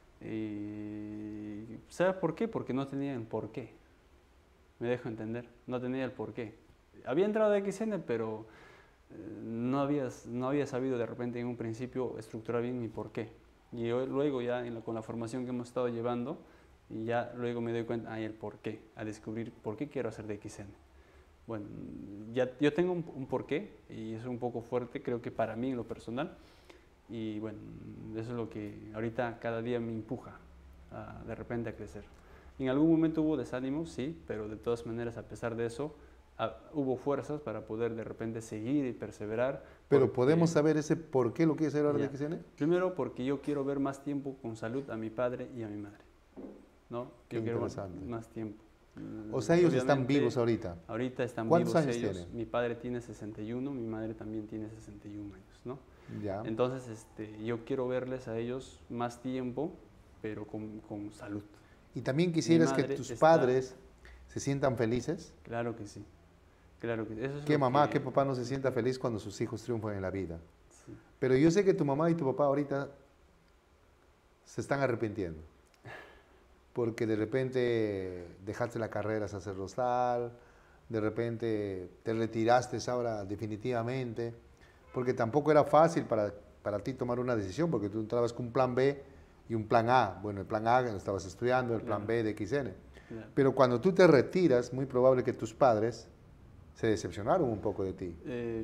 Y ¿sabes por qué? Porque no tenía el por qué. Me dejo entender, no tenía el por qué. Había entrado a X N, pero eh, no, había, no había sabido de repente en un principio estructurar bien mi por qué. Y yo, luego ya en la, con la formación que hemos estado llevando, y ya luego me doy cuenta, ah, el por qué, a descubrir por qué quiero hacer de X N. Bueno, ya, yo tengo un, un por qué, y es un poco fuerte, creo que para mí en lo personal. Y bueno, eso es lo que ahorita cada día me empuja a, de repente a crecer. En algún momento hubo desánimo, sí, pero de todas maneras, a pesar de eso, a, hubo fuerzas para poder de repente seguir y perseverar. Pero porque, ¿podemos saber ese por qué lo quieres hacer ahora ya, de X N? Primero porque yo quiero ver más tiempo con salud a mi padre y a mi madre, ¿no? Qué Yo quiero más, interesante. más tiempo. O sea, ellos están Obviamente, vivos ahorita. Ahorita están ¿Cuántos vivos años ellos. tienen? Mi padre tiene sesenta y uno, mi madre también tiene sesenta y uno años, ¿no? Ya. Entonces, este, yo quiero verles a ellos más tiempo, pero con, con salud. ¿Y también quisieras que madre tus está- padres se sientan felices? Claro que sí. Claro que eso es ¿Qué lo mamá, que- qué papá no se sienta feliz cuando sus hijos triunfan en la vida? sí. Pero yo sé que tu mamá y tu papá ahorita se están arrepintiendo. Porque de repente dejaste la carrera sacerdotal, de repente te retiraste ahora definitivamente, porque tampoco era fácil para, para ti tomar una decisión, porque tú entrabas con un plan B y un plan A. Bueno, el plan A estabas estudiando, el plan Claro. B de X N. Claro. Pero cuando tú te retiras, muy probable que tus padres se decepcionaron un poco de ti. Eh,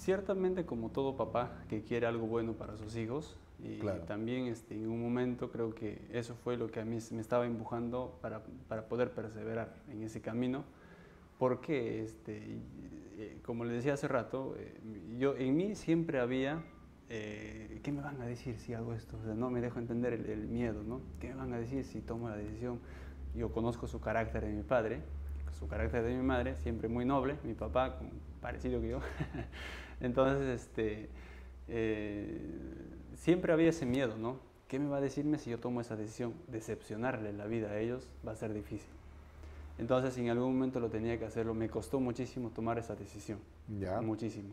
ciertamente como todo papá que quiere algo bueno para sus hijos, y Claro. también este, en un momento creo que eso fue lo que a mí me estaba empujando para, para poder perseverar en ese camino, porque, este, eh, como le decía hace rato, eh, yo, en mí siempre había, eh, ¿qué me van a decir si hago esto? O sea, no me dejo entender el, el miedo, ¿no? ¿Qué me van a decir si tomo la decisión? Yo conozco su carácter de mi padre, su carácter de mi madre, siempre muy noble, mi papá, como parecido que yo. Entonces, este, eh, siempre había ese miedo, ¿no? ¿Qué me va a decirme si yo tomo esa decisión? Decepcionarle la vida a ellos va a ser difícil. Entonces, en algún momento lo tenía que hacerlo. Me costó muchísimo tomar esa decisión. Ya. Muchísimo.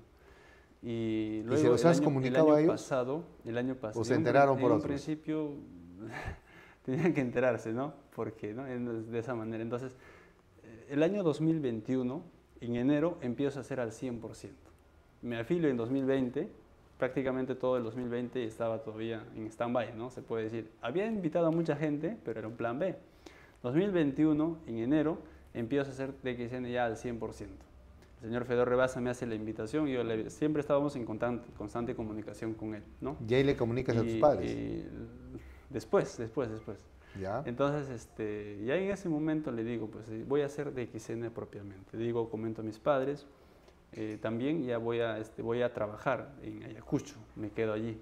Y ¿Y luego, se los el has año, comunicado el año a ellos? pasado, el año pasado, ¿O se en un enteraron prin- por en un otros? principio tenían que enterarse, ¿no? Porque, ¿no? En- De esa manera. Entonces, eh, el año dos mil veintiuno, en enero, empiezo a hacer al cien por ciento. Me afilio en dos mil veinte, prácticamente todo el dos mil veinte estaba todavía en stand-by, ¿no? Se puede decir. Había invitado a mucha gente, pero era un plan B. dos mil veintiuno, en enero, empiezo a hacer T X N ya al cien por ciento. El señor Fedor Rebasa me hace la invitación y yo le, siempre estábamos en constante, constante comunicación con él, ¿no? Y ahí le comunicas a tus Y- padres. y después, después, después. Ya. Entonces, este, ya en ese momento le digo, pues eh, voy a hacer D X N propiamente. Digo, comento a mis padres, eh, también ya voy a, este, voy a trabajar en Ayacucho, me quedo allí.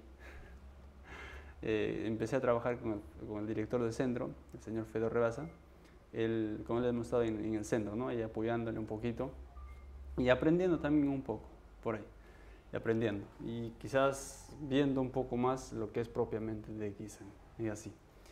Eh, empecé a trabajar con el, con el director del centro, el señor Fedor Rebasa. Él, con él hemos estado en, en el centro, ¿no? Ahí apoyándole un poquito y aprendiendo también un poco por ahí, y aprendiendo y quizás viendo un poco más lo que es propiamente D X N y así.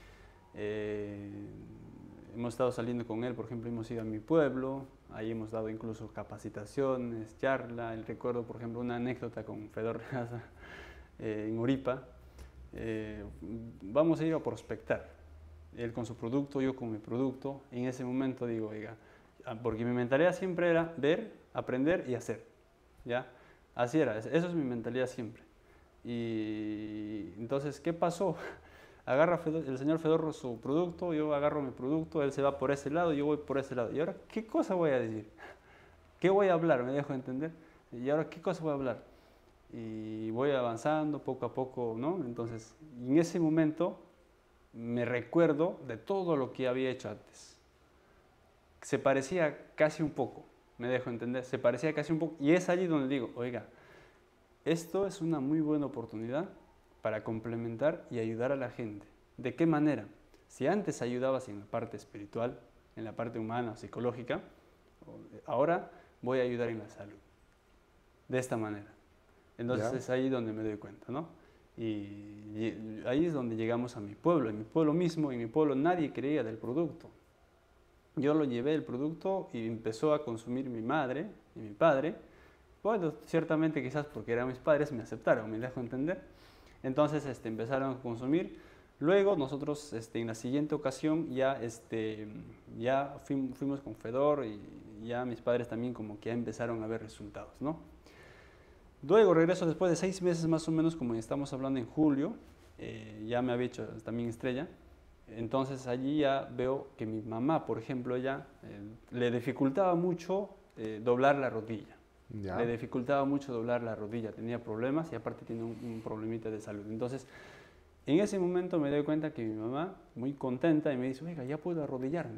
Eh, hemos estado saliendo con él, por ejemplo, hemos ido a mi pueblo, ahí hemos dado incluso capacitaciones, charla. El recuerdo, por ejemplo, una anécdota con Fedor Rebasa eh, en Oripa. Eh, vamos a ir a prospectar, él con su producto, yo con mi producto. En ese momento digo, oiga, porque mi mentalidad siempre era ver, aprender y hacer, ¿ya? Así era, eso es mi mentalidad siempre. Y entonces, ¿qué pasó? Agarra Fedor, el señor Fedor su producto, yo agarro mi producto, él se va por ese lado, yo voy por ese lado. ¿Y ahora qué cosa voy a decir? ¿Qué voy a hablar? ¿Me dejo entender? ¿Y ahora qué cosa voy a hablar? Y voy avanzando poco a poco, ¿no? Entonces, en ese momento me recuerdo de todo lo que había hecho antes. Se parecía casi un poco, me dejo entender, se parecía casi un poco. Y es allí donde digo, oiga, esto es una muy buena oportunidad para complementar y ayudar a la gente. ¿De qué manera? Si antes ayudabas en la parte espiritual, en la parte humana o psicológica, ahora voy a ayudar en la salud. De esta manera. Entonces Ya. es ahí donde me doy cuenta, ¿no? Y, y ahí es donde llegamos a mi pueblo. En mi pueblo mismo, en mi pueblo nadie creía del producto. Yo lo llevé el producto y empezó a consumir mi madre y mi padre. Bueno, ciertamente quizás porque eran mis padres me aceptaron, me dejo entender. Entonces este, empezaron a consumir. Luego nosotros este, en la siguiente ocasión ya, este, ya fuimos, fuimos con Fedor y ya mis padres también como que ya empezaron a ver resultados, ¿no? Luego regreso después de seis meses más o menos, como estamos hablando en julio, eh, ya me había hecho también Estrella. Entonces allí ya veo que mi mamá, por ejemplo, ya eh, le dificultaba mucho eh, doblar la rodilla. Ya. Le dificultaba mucho doblar la rodilla, tenía problemas y aparte tiene un, un problemita de salud. Entonces, en ese momento me doy cuenta que mi mamá, muy contenta, y me dice, oiga, ya puedo arrodillarme.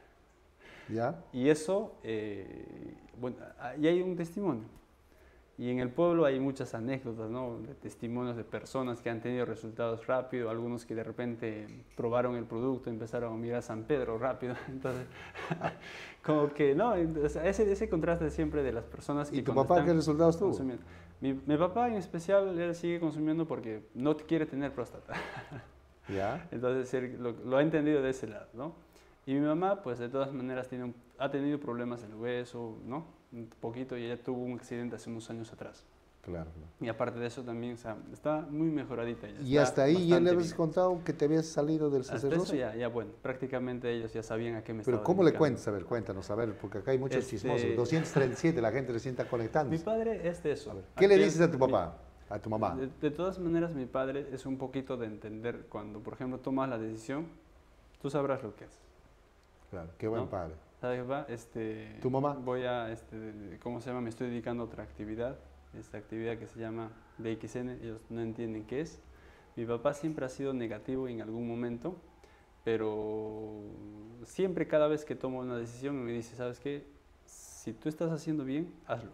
Ya. Y eso, eh, bueno, ahí hay un testimonio. Y en el pueblo hay muchas anécdotas, ¿no? De testimonios de personas que han tenido resultados rápido, algunos que de repente probaron el producto, empezaron a mirar a San Pedro rápido. Entonces, como que, ¿no? O sea, ese, ese contraste siempre de las personas que ¿Y tu cuando papá están qué resultados tuvo? consumiendo. Mi, mi papá en especial, él sigue consumiendo porque no quiere tener próstata. Ya. Entonces, él lo, lo ha entendido de ese lado, ¿no? Y mi mamá, pues de todas maneras, tiene un, ha tenido problemas en el hueso, ¿no? Un poquito, y ella tuvo un accidente hace unos años atrás. Claro. Y aparte de eso también, o sea, está muy mejoradita. Ella, Y está hasta ahí ya le bastante habías bien. contado que te habías salido del Hasta eso sacerdocio. ya, ya, bueno, prácticamente ellos ya sabían a qué me Pero estaba ¿cómo le dedicando. cuentas? A ver, cuéntanos, a ver, porque acá hay muchos Este- chismosos. doscientos treinta y siete, la gente recién está conectando. Mi padre es de eso. A ver, ¿qué le Aquel- dices a tu mi- papá? A tu mamá. De, de todas maneras, mi padre es un poquito de entender cuando, por ejemplo, tomas la decisión, tú sabrás lo que es. Claro, qué buen ¿no? padre. ¿Sabes, papá? Este, ¿Tu mamá? Voy a, este, ¿cómo se llama? Me estoy dedicando a otra actividad. esta actividad que se llama D X N, ellos no entienden qué es. Mi papá siempre ha sido negativo en algún momento, pero siempre cada vez que tomo una decisión me dice, ¿sabes qué? Si tú estás haciendo bien, hazlo,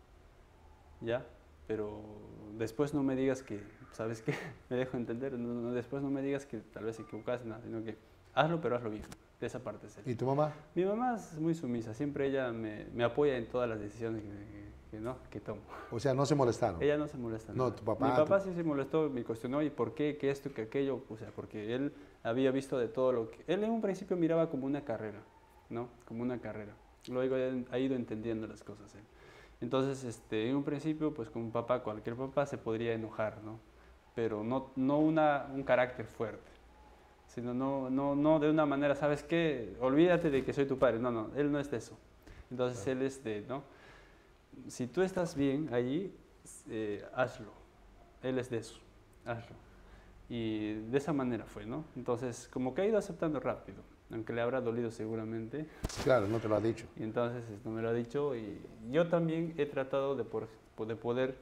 ¿ya? Pero después no me digas que, ¿sabes qué? Me dejo entender, no, no, después no me digas que tal vez equivocaste, nada, sino que hazlo, pero hazlo bien. De esa parte es él. ¿Y tu mamá? Mi mamá es muy sumisa, siempre ella me, me apoya en todas las decisiones que, que, que, ¿no? que tomo. O sea, no se molestaron. Ella no se molesta. No, nada. tu papá. Mi papá tu... sí se molestó, me cuestionó, ¿y por qué? ¿Qué esto? ¿Qué aquello? O sea, porque él había visto de todo lo que... Él en un principio miraba como una carrera, ¿no? Como una carrera. Luego ha ido entendiendo las cosas él. Entonces, este, en un principio, pues con un papá, cualquier papá se podría enojar, ¿no? Pero no, no una, un carácter fuerte, sino no, no, no de una manera, ¿sabes qué? Olvídate de que soy tu padre. No, no, él no es de eso. Entonces, claro. Él es de, ¿no? Si tú estás bien allí, eh, hazlo. Él es de eso, hazlo. Y de esa manera fue, ¿no? Entonces, como que ha ido aceptando rápido, aunque le habrá dolido seguramente. Claro, no te lo ha dicho. Y entonces no me lo ha dicho y yo también he tratado de, por, de poder,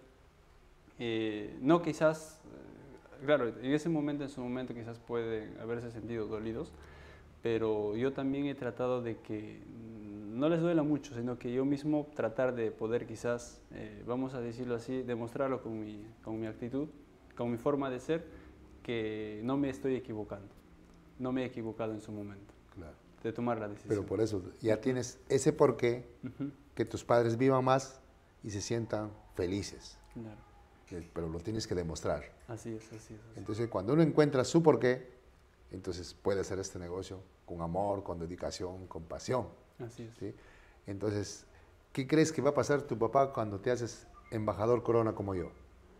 eh, no quizás, eh, claro, en ese momento, en su momento quizás pueden haberse sentido dolidos, pero yo también he tratado de que no les duela mucho, sino que yo mismo tratar de poder quizás, eh, vamos a decirlo así, demostrarlo con mi, con mi actitud, con mi forma de ser, que no me estoy equivocando, no me he equivocado en su momento. Claro. De tomar la decisión. Pero por eso ya tienes ese porqué, uh-huh. que tus padres vivan más y se sientan felices. Claro. Eh, pero lo tienes que demostrar. Así es, así es. Así. Entonces, cuando uno encuentra su porqué, entonces puede hacer este negocio con amor, con dedicación, con pasión. Así es. ¿Sí? Entonces, ¿qué crees que va a pasar tu papá cuando te haces embajador Corona como yo?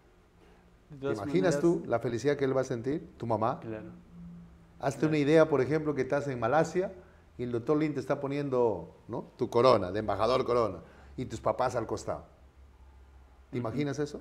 ¿Te imaginas maneras... tú la felicidad que él va a sentir? ¿Tu mamá? Claro. Hazte claro. una idea, por ejemplo, que estás en Malasia y el doctor Lin te está poniendo, ¿no?, tu corona, de embajador Corona, y tus papás al costado. ¿Te uh-huh. imaginas eso?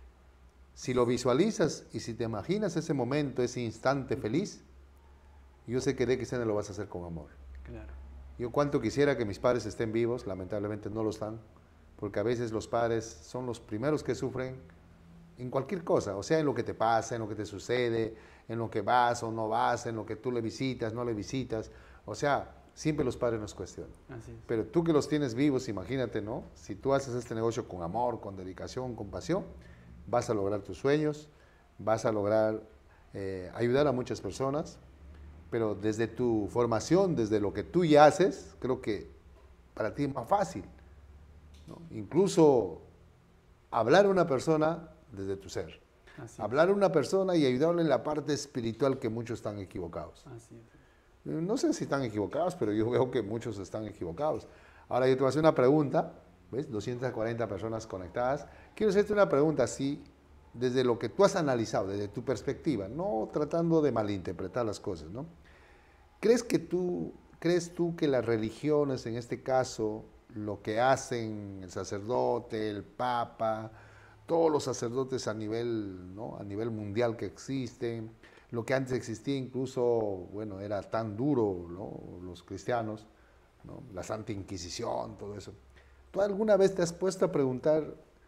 Si lo visualizas y si te imaginas ese momento, ese instante feliz, yo sé que D X N lo vas a hacer con amor. Claro. Yo cuánto quisiera que mis padres estén vivos, lamentablemente no lo están, porque a veces los padres son los primeros que sufren en cualquier cosa, o sea, en lo que te pasa, en lo que te sucede, en lo que vas o no vas, en lo que tú le visitas, no le visitas, o sea, siempre los padres nos cuestionan. Así es. Pero tú que los tienes vivos, imagínate, ¿no? Si tú haces este negocio con amor, con dedicación, con pasión, vas a lograr tus sueños, vas a lograr eh, ayudar a muchas personas, pero desde tu formación, desde lo que tú ya haces, creo que para ti es más fácil, ¿no? Incluso hablar a una persona desde tu ser. Así hablar a es. una persona y ayudarle en la parte espiritual que muchos están equivocados. Así es. No sé si están equivocados, pero yo veo que muchos están equivocados. Ahora yo te voy a hacer una pregunta, ¿ves? doscientas cuarenta personas conectadas. Quiero hacerte una pregunta así, desde lo que tú has analizado, desde tu perspectiva, no tratando de malinterpretar las cosas, ¿no? ¿Crees que tú, crees tú que las religiones, en este caso, lo que hacen el sacerdote, el papa, todos los sacerdotes a nivel, ¿no?, a nivel mundial que existen, lo que antes existía incluso, bueno, era tan duro, ¿no?, los cristianos, ¿no?, la Santa Inquisición, todo eso. ¿Tú alguna vez te has puesto a preguntar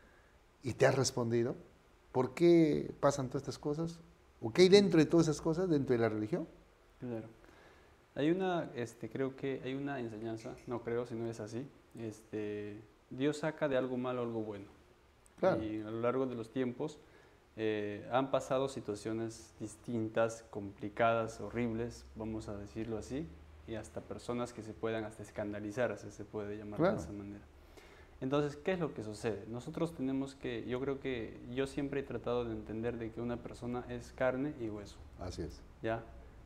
y te has respondido por qué pasan todas estas cosas? ¿O qué hay dentro de todas esas cosas, dentro de la religión? Claro. Hay una, este, creo que hay una enseñanza, no creo, si no es así, este, Dios saca de algo malo algo bueno. Claro. Y a lo largo de los tiempos eh, han pasado situaciones distintas, complicadas, horribles, vamos a decirlo así, y hasta personas que se puedan hasta escandalizar, así se puede llamar, claro, de esa manera. Entonces, ¿qué es lo que sucede? Nosotros tenemos que, yo creo que yo siempre he tratado de entender de que una persona es carne y hueso. Así es. ¿Ya?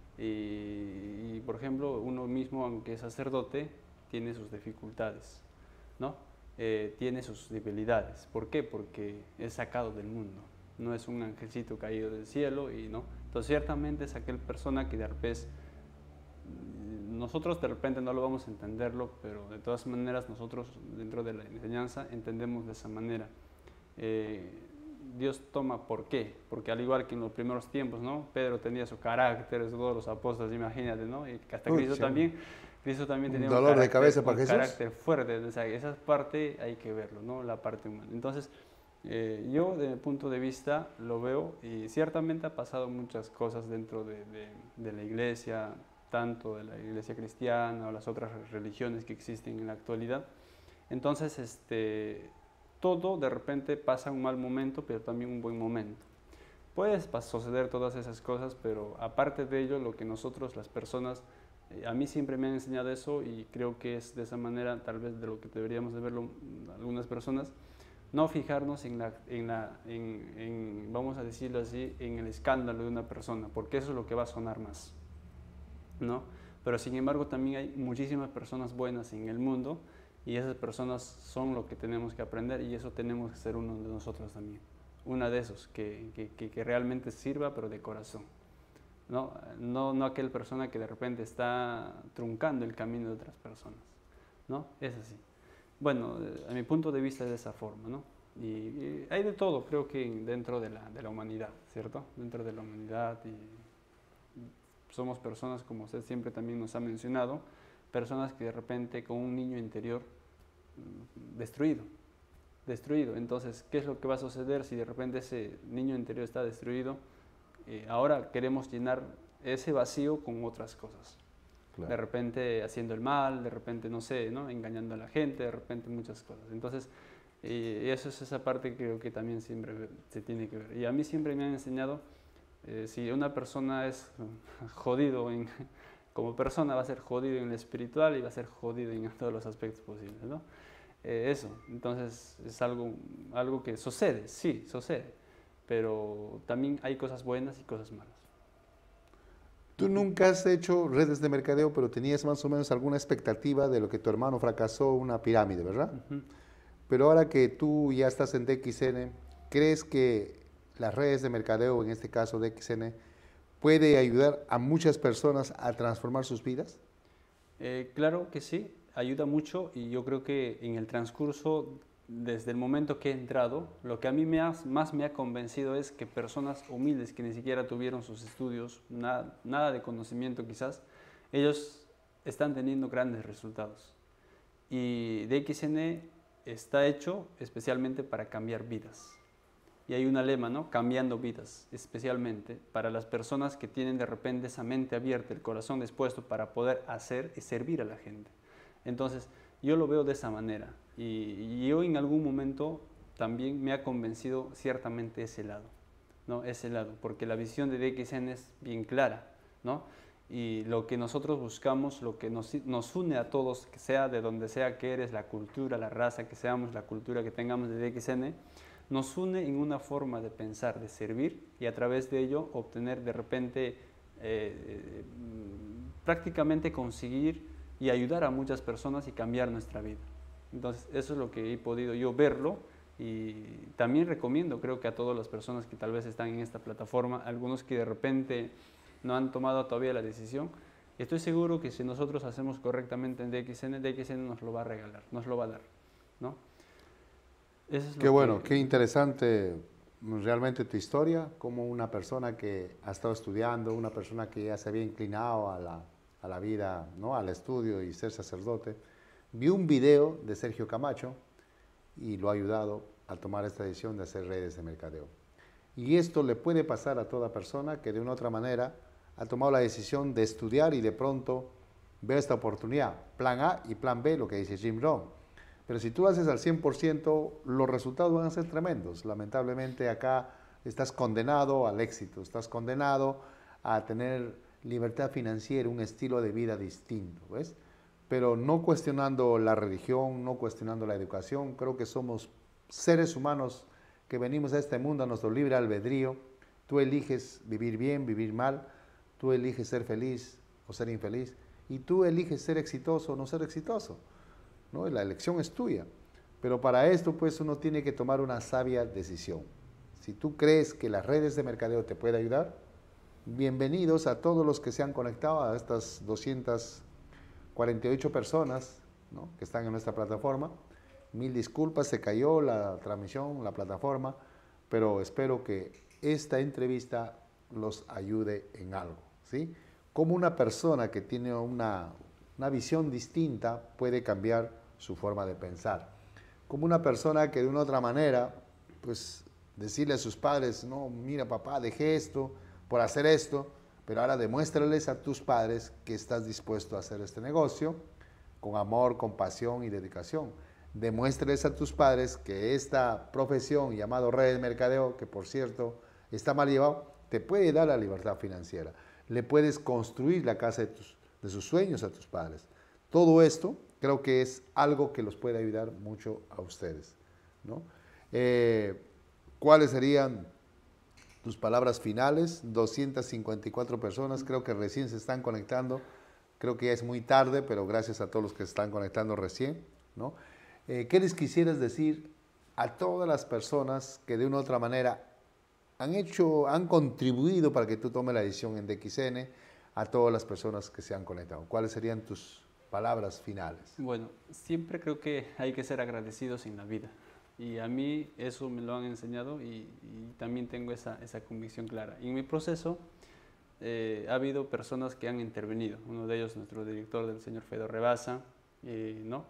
Y, y por ejemplo, uno mismo, aunque es sacerdote, tiene sus dificultades, ¿no? Eh, tiene sus debilidades. ¿Por qué? Porque es sacado del mundo, no es un angelcito caído del cielo, y no. Entonces, ciertamente es aquel persona que de repente, nosotros de repente no lo vamos a entenderlo, pero de todas maneras nosotros dentro de la enseñanza entendemos de esa manera. Eh, Dios toma, ¿por qué? Porque al igual que en los primeros tiempos, ¿no?, Pedro tenía su carácter, todos los apóstoles, imagínate, ¿no? Y hasta Cristo sí. también, Cristo también tenía un dolor un carácter, de cabeza para un Jesús. carácter fuerte, o sea, esa parte hay que verlo, ¿no?, la parte humana. Entonces, Eh, yo, desde mi punto de vista, lo veo y ciertamente ha pasado muchas cosas dentro de, de, de la iglesia, tanto de la iglesia cristiana o las otras religiones que existen en la actualidad. Entonces, este, todo de repente pasa un mal momento, pero también un buen momento. Puede suceder todas esas cosas, pero aparte de ello, lo que nosotros, las personas, eh, a mí siempre me han enseñado eso y creo que es de esa manera, tal vez de lo que deberíamos de verlo algunas personas, no fijarnos en, la, en, la, en, en, vamos a decirlo así, en el escándalo de una persona, porque eso es lo que va a sonar más, ¿no? Pero sin embargo también hay muchísimas personas buenas en el mundo y esas personas son lo que tenemos que aprender y eso tenemos que ser uno de nosotros también. Una de esos, que, que, que realmente sirva pero de corazón. ¿No? No, no aquella persona que de repente está truncando el camino de otras personas, ¿no? Es así. Bueno, a mi punto de vista es de esa forma, ¿no? Y, y hay de todo, creo que dentro de la, de la humanidad, ¿cierto? Dentro de la humanidad y somos personas, como usted siempre también nos ha mencionado, personas que de repente con un niño interior destruido, destruido. Entonces, ¿qué es lo que va a suceder si de repente ese niño interior está destruido? Eh, ahora queremos llenar ese vacío con otras cosas. Claro. De repente haciendo el mal, de repente, no sé, ¿no? Engañando a la gente, de repente muchas cosas. Entonces, eh, eso es esa parte que creo que también siempre se tiene que ver. Y a mí siempre me han enseñado, eh, si una persona es jodido en, como persona, va a ser jodido en lo espiritual y va a ser jodido en todos los aspectos posibles, ¿no? Eh, eso, entonces es algo, algo que sucede, sí, sucede, pero también hay cosas buenas y cosas malas. Tú nunca has hecho redes de mercadeo, pero tenías más o menos alguna expectativa de lo que tu hermano fracasó, una pirámide, ¿verdad? Uh-huh. Pero ahora que tú ya estás en D X N, ¿crees que las redes de mercadeo, en este caso D X N, puede ayudar a muchas personas a transformar sus vidas? Eh, claro que sí, ayuda mucho y yo creo que en el transcurso, desde el momento que he entrado, lo que a mí me ha, más me ha convencido es que personas humildes que ni siquiera tuvieron sus estudios, nada, nada de conocimiento quizás, ellos están teniendo grandes resultados. Y D X N está hecho especialmente para cambiar vidas. Y hay una lema, ¿no? Cambiando vidas, especialmente para las personas que tienen de repente esa mente abierta, el corazón dispuesto para poder hacer y servir a la gente. Entonces, yo lo veo de esa manera y, y yo en algún momento también me ha convencido ciertamente ese lado, ¿no? Ese lado, porque la visión de D X N es bien clara, ¿no? Y lo que nosotros buscamos, lo que nos, nos une a todos, que sea de donde sea que eres, la cultura, la raza que seamos, la cultura que tengamos de D X N, nos une en una forma de pensar, de servir y a través de ello obtener de repente, eh, eh, prácticamente conseguir y ayudar a muchas personas y cambiar nuestra vida. Entonces, eso es lo que he podido yo verlo y también recomiendo, creo que a todas las personas que tal vez están en esta plataforma, algunos que de repente no han tomado todavía la decisión, estoy seguro que si nosotros hacemos correctamente en D X N, D X N nos lo va a regalar, nos lo va a dar, ¿no? Eso es qué lo bueno, que, qué interesante realmente tu historia, como una persona que ha estado estudiando, una persona que ya se había inclinado a la, a la vida, ¿no? Al estudio y ser sacerdote, vio un video de Sergio Camacho y lo ha ayudado a tomar esta decisión de hacer redes de mercadeo. Y esto le puede pasar a toda persona que de una u otra manera ha tomado la decisión de estudiar y de pronto ve esta oportunidad, plan A y plan B, lo que dice Jim Rohn. Pero si tú haces al cien por ciento, los resultados van a ser tremendos. Lamentablemente acá estás condenado al éxito, estás condenado a tener libertad financiera, un estilo de vida distinto, ¿ves? Pero no cuestionando la religión, no cuestionando la educación, creo que somos seres humanos que venimos a este mundo a nuestro libre albedrío. Tú eliges vivir bien, vivir mal, tú eliges ser feliz o ser infeliz, y tú eliges ser exitoso o no ser exitoso, ¿no? La elección es tuya, pero para esto pues uno tiene que tomar una sabia decisión. Si tú crees que las redes de mercadeo te pueden ayudar, bienvenidos a todos los que se han conectado, a estas doscientas cuarenta y ocho personas, ¿no? Que están en nuestra plataforma. Mil disculpas, se cayó la transmisión, la plataforma, pero espero que esta entrevista los ayude en algo, ¿sí? Cómo una persona que tiene una, una visión distinta puede cambiar su forma de pensar. Como una persona que de una otra manera pues decirle a sus padres, no, mira papá, dejé esto por hacer esto, pero ahora demuéstrales a tus padres que estás dispuesto a hacer este negocio con amor, con pasión y dedicación. Demuéstrales a tus padres que esta profesión llamado red de mercadeo, que por cierto está mal llevado, te puede dar la libertad financiera. Le puedes construir la casa de, tus, de sus sueños a tus padres. Todo esto creo que es algo que los puede ayudar mucho a ustedes, ¿no? Eh, ¿Cuáles serían tus palabras finales? doscientas cincuenta y cuatro personas, creo que recién se están conectando. Creo que ya es muy tarde, pero gracias a todos los que se están conectando recién, ¿no? Eh, ¿Qué les quisieras decir a todas las personas que de una u otra manera han hecho, han contribuido para que tú tomes la decisión en D X N, a todas las personas que se han conectado? ¿Cuáles serían tus palabras finales? Bueno, siempre creo que hay que ser agradecidos en la vida. Y a mí eso me lo han enseñado y, y también tengo esa, esa convicción clara. En mi proceso eh, ha habido personas que han intervenido. Uno de ellos, nuestro director, del señor Fedor Rebasa, eh, ¿no?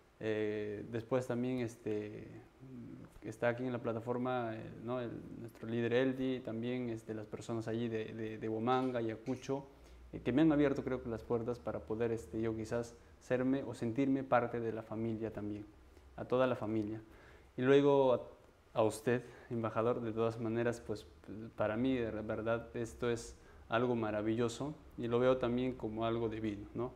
Eh, después también este, está aquí en la plataforma eh, ¿no? el, nuestro líder Eldi, también este, las personas allí de, de, de Bomanga, Ayacucho, eh, que me han abierto creo que las puertas para poder este, yo quizás serme o sentirme parte de la familia también, a toda la familia. Y luego a, a usted, embajador, de todas maneras, pues para mí de verdad esto es algo maravilloso y lo veo también como algo divino, ¿no?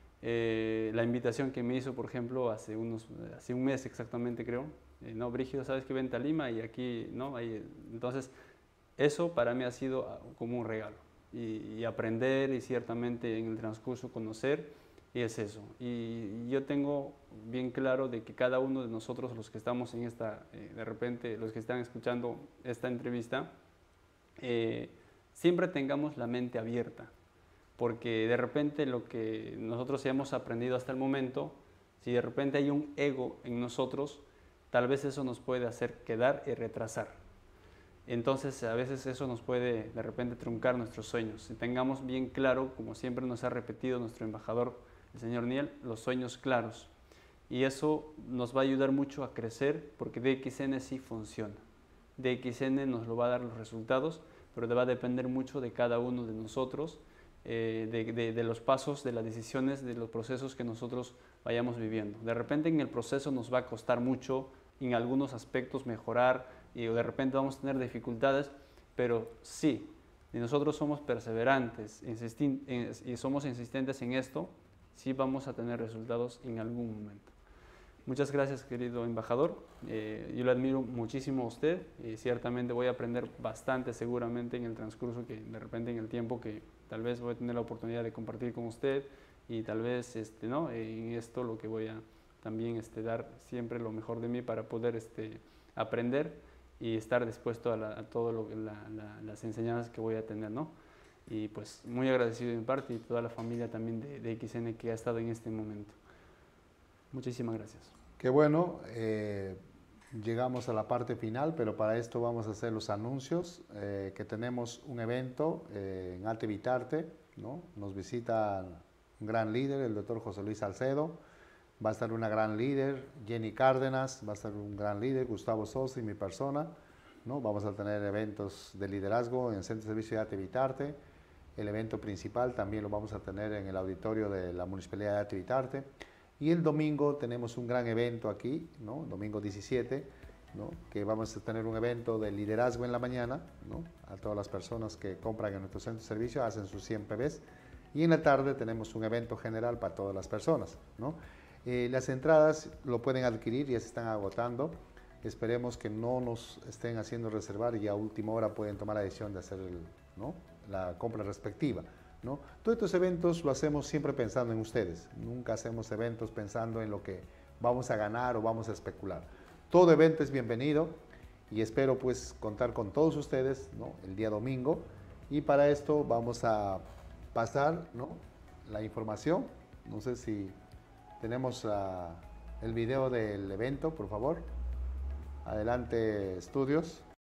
Eh, la invitación que me hizo, por ejemplo, hace, unos, hace un mes exactamente creo, eh, no, Brígido, sabes que vente a Lima y aquí, ¿no? Ahí, entonces, eso para mí ha sido como un regalo y, y aprender y ciertamente en el transcurso conocer, y es eso. Y yo tengo bien claro de que cada uno de nosotros, los que estamos en esta, eh, de repente, los que están escuchando esta entrevista, eh, siempre tengamos la mente abierta. Porque de repente lo que nosotros hemos aprendido hasta el momento, si de repente hay un ego en nosotros, tal vez eso nos puede hacer quedar y retrasar. Entonces a veces eso nos puede de repente truncar nuestros sueños. Si tengamos bien claro, como siempre nos ha repetido nuestro embajador, el señor Niel, los sueños claros. Y eso nos va a ayudar mucho a crecer porque D X N sí funciona. D X N nos lo va a dar los resultados, pero va a depender mucho de cada uno de nosotros, Eh, de, de, de los pasos, de las decisiones, de los procesos que nosotros vayamos viviendo. De repente en el proceso nos va a costar mucho en algunos aspectos mejorar y de repente vamos a tener dificultades, pero sí, si nosotros somos perseverantes insistin, en, y somos insistentes en esto, sí vamos a tener resultados en algún momento. Muchas gracias, querido embajador. Eh, yo le admiro muchísimo a usted y ciertamente voy a aprender bastante seguramente en el transcurso, que de repente en el tiempo que tal vez voy a tener la oportunidad de compartir con usted y tal vez este, ¿no? en esto lo que voy a también este, dar siempre lo mejor de mí para poder este, aprender y estar dispuesto a, la, a todo lo, la, la, las enseñanzas que voy a tener, ¿no? Y pues muy agradecido de mi parte y toda la familia también de, de X N que ha estado en este momento. Muchísimas gracias. Qué bueno, eh, llegamos a la parte final, pero para esto vamos a hacer los anuncios, eh, que tenemos un evento eh, en Arte Vitarte, ¿no? Nos visita un gran líder, el doctor José Luis Salcedo, va a estar una gran líder, Jenny Cárdenas, va a estar un gran líder, Gustavo Sosa y mi persona, ¿no? Vamos a tener eventos de liderazgo en el Centro de Servicio de Arte Vitarte. El evento principal también lo vamos a tener en el auditorio de la Municipalidad de Arte Vitarte. Y el domingo tenemos un gran evento aquí, ¿no? Domingo diecisiete, ¿no? Que vamos a tener un evento de liderazgo en la mañana, ¿no? A todas las personas que compran en nuestro centro de servicio, hacen sus cien P Bs. Y en la tarde tenemos un evento general para todas las personas, ¿no? Eh, las entradas lo pueden adquirir, ya se están agotando. Esperemos que no nos estén haciendo reservar y a última hora pueden tomar la decisión de hacer el, ¿no? la compra respectiva, ¿no? Todos estos eventos lo hacemos siempre pensando en ustedes. Nunca hacemos eventos pensando en lo que vamos a ganar o vamos a especular. Todo evento es bienvenido y espero pues contar con todos ustedes, ¿no? El día domingo. Y para esto vamos a pasar, ¿no? la información. No sé si tenemos uh, el video del evento, por favor. Adelante, estudios.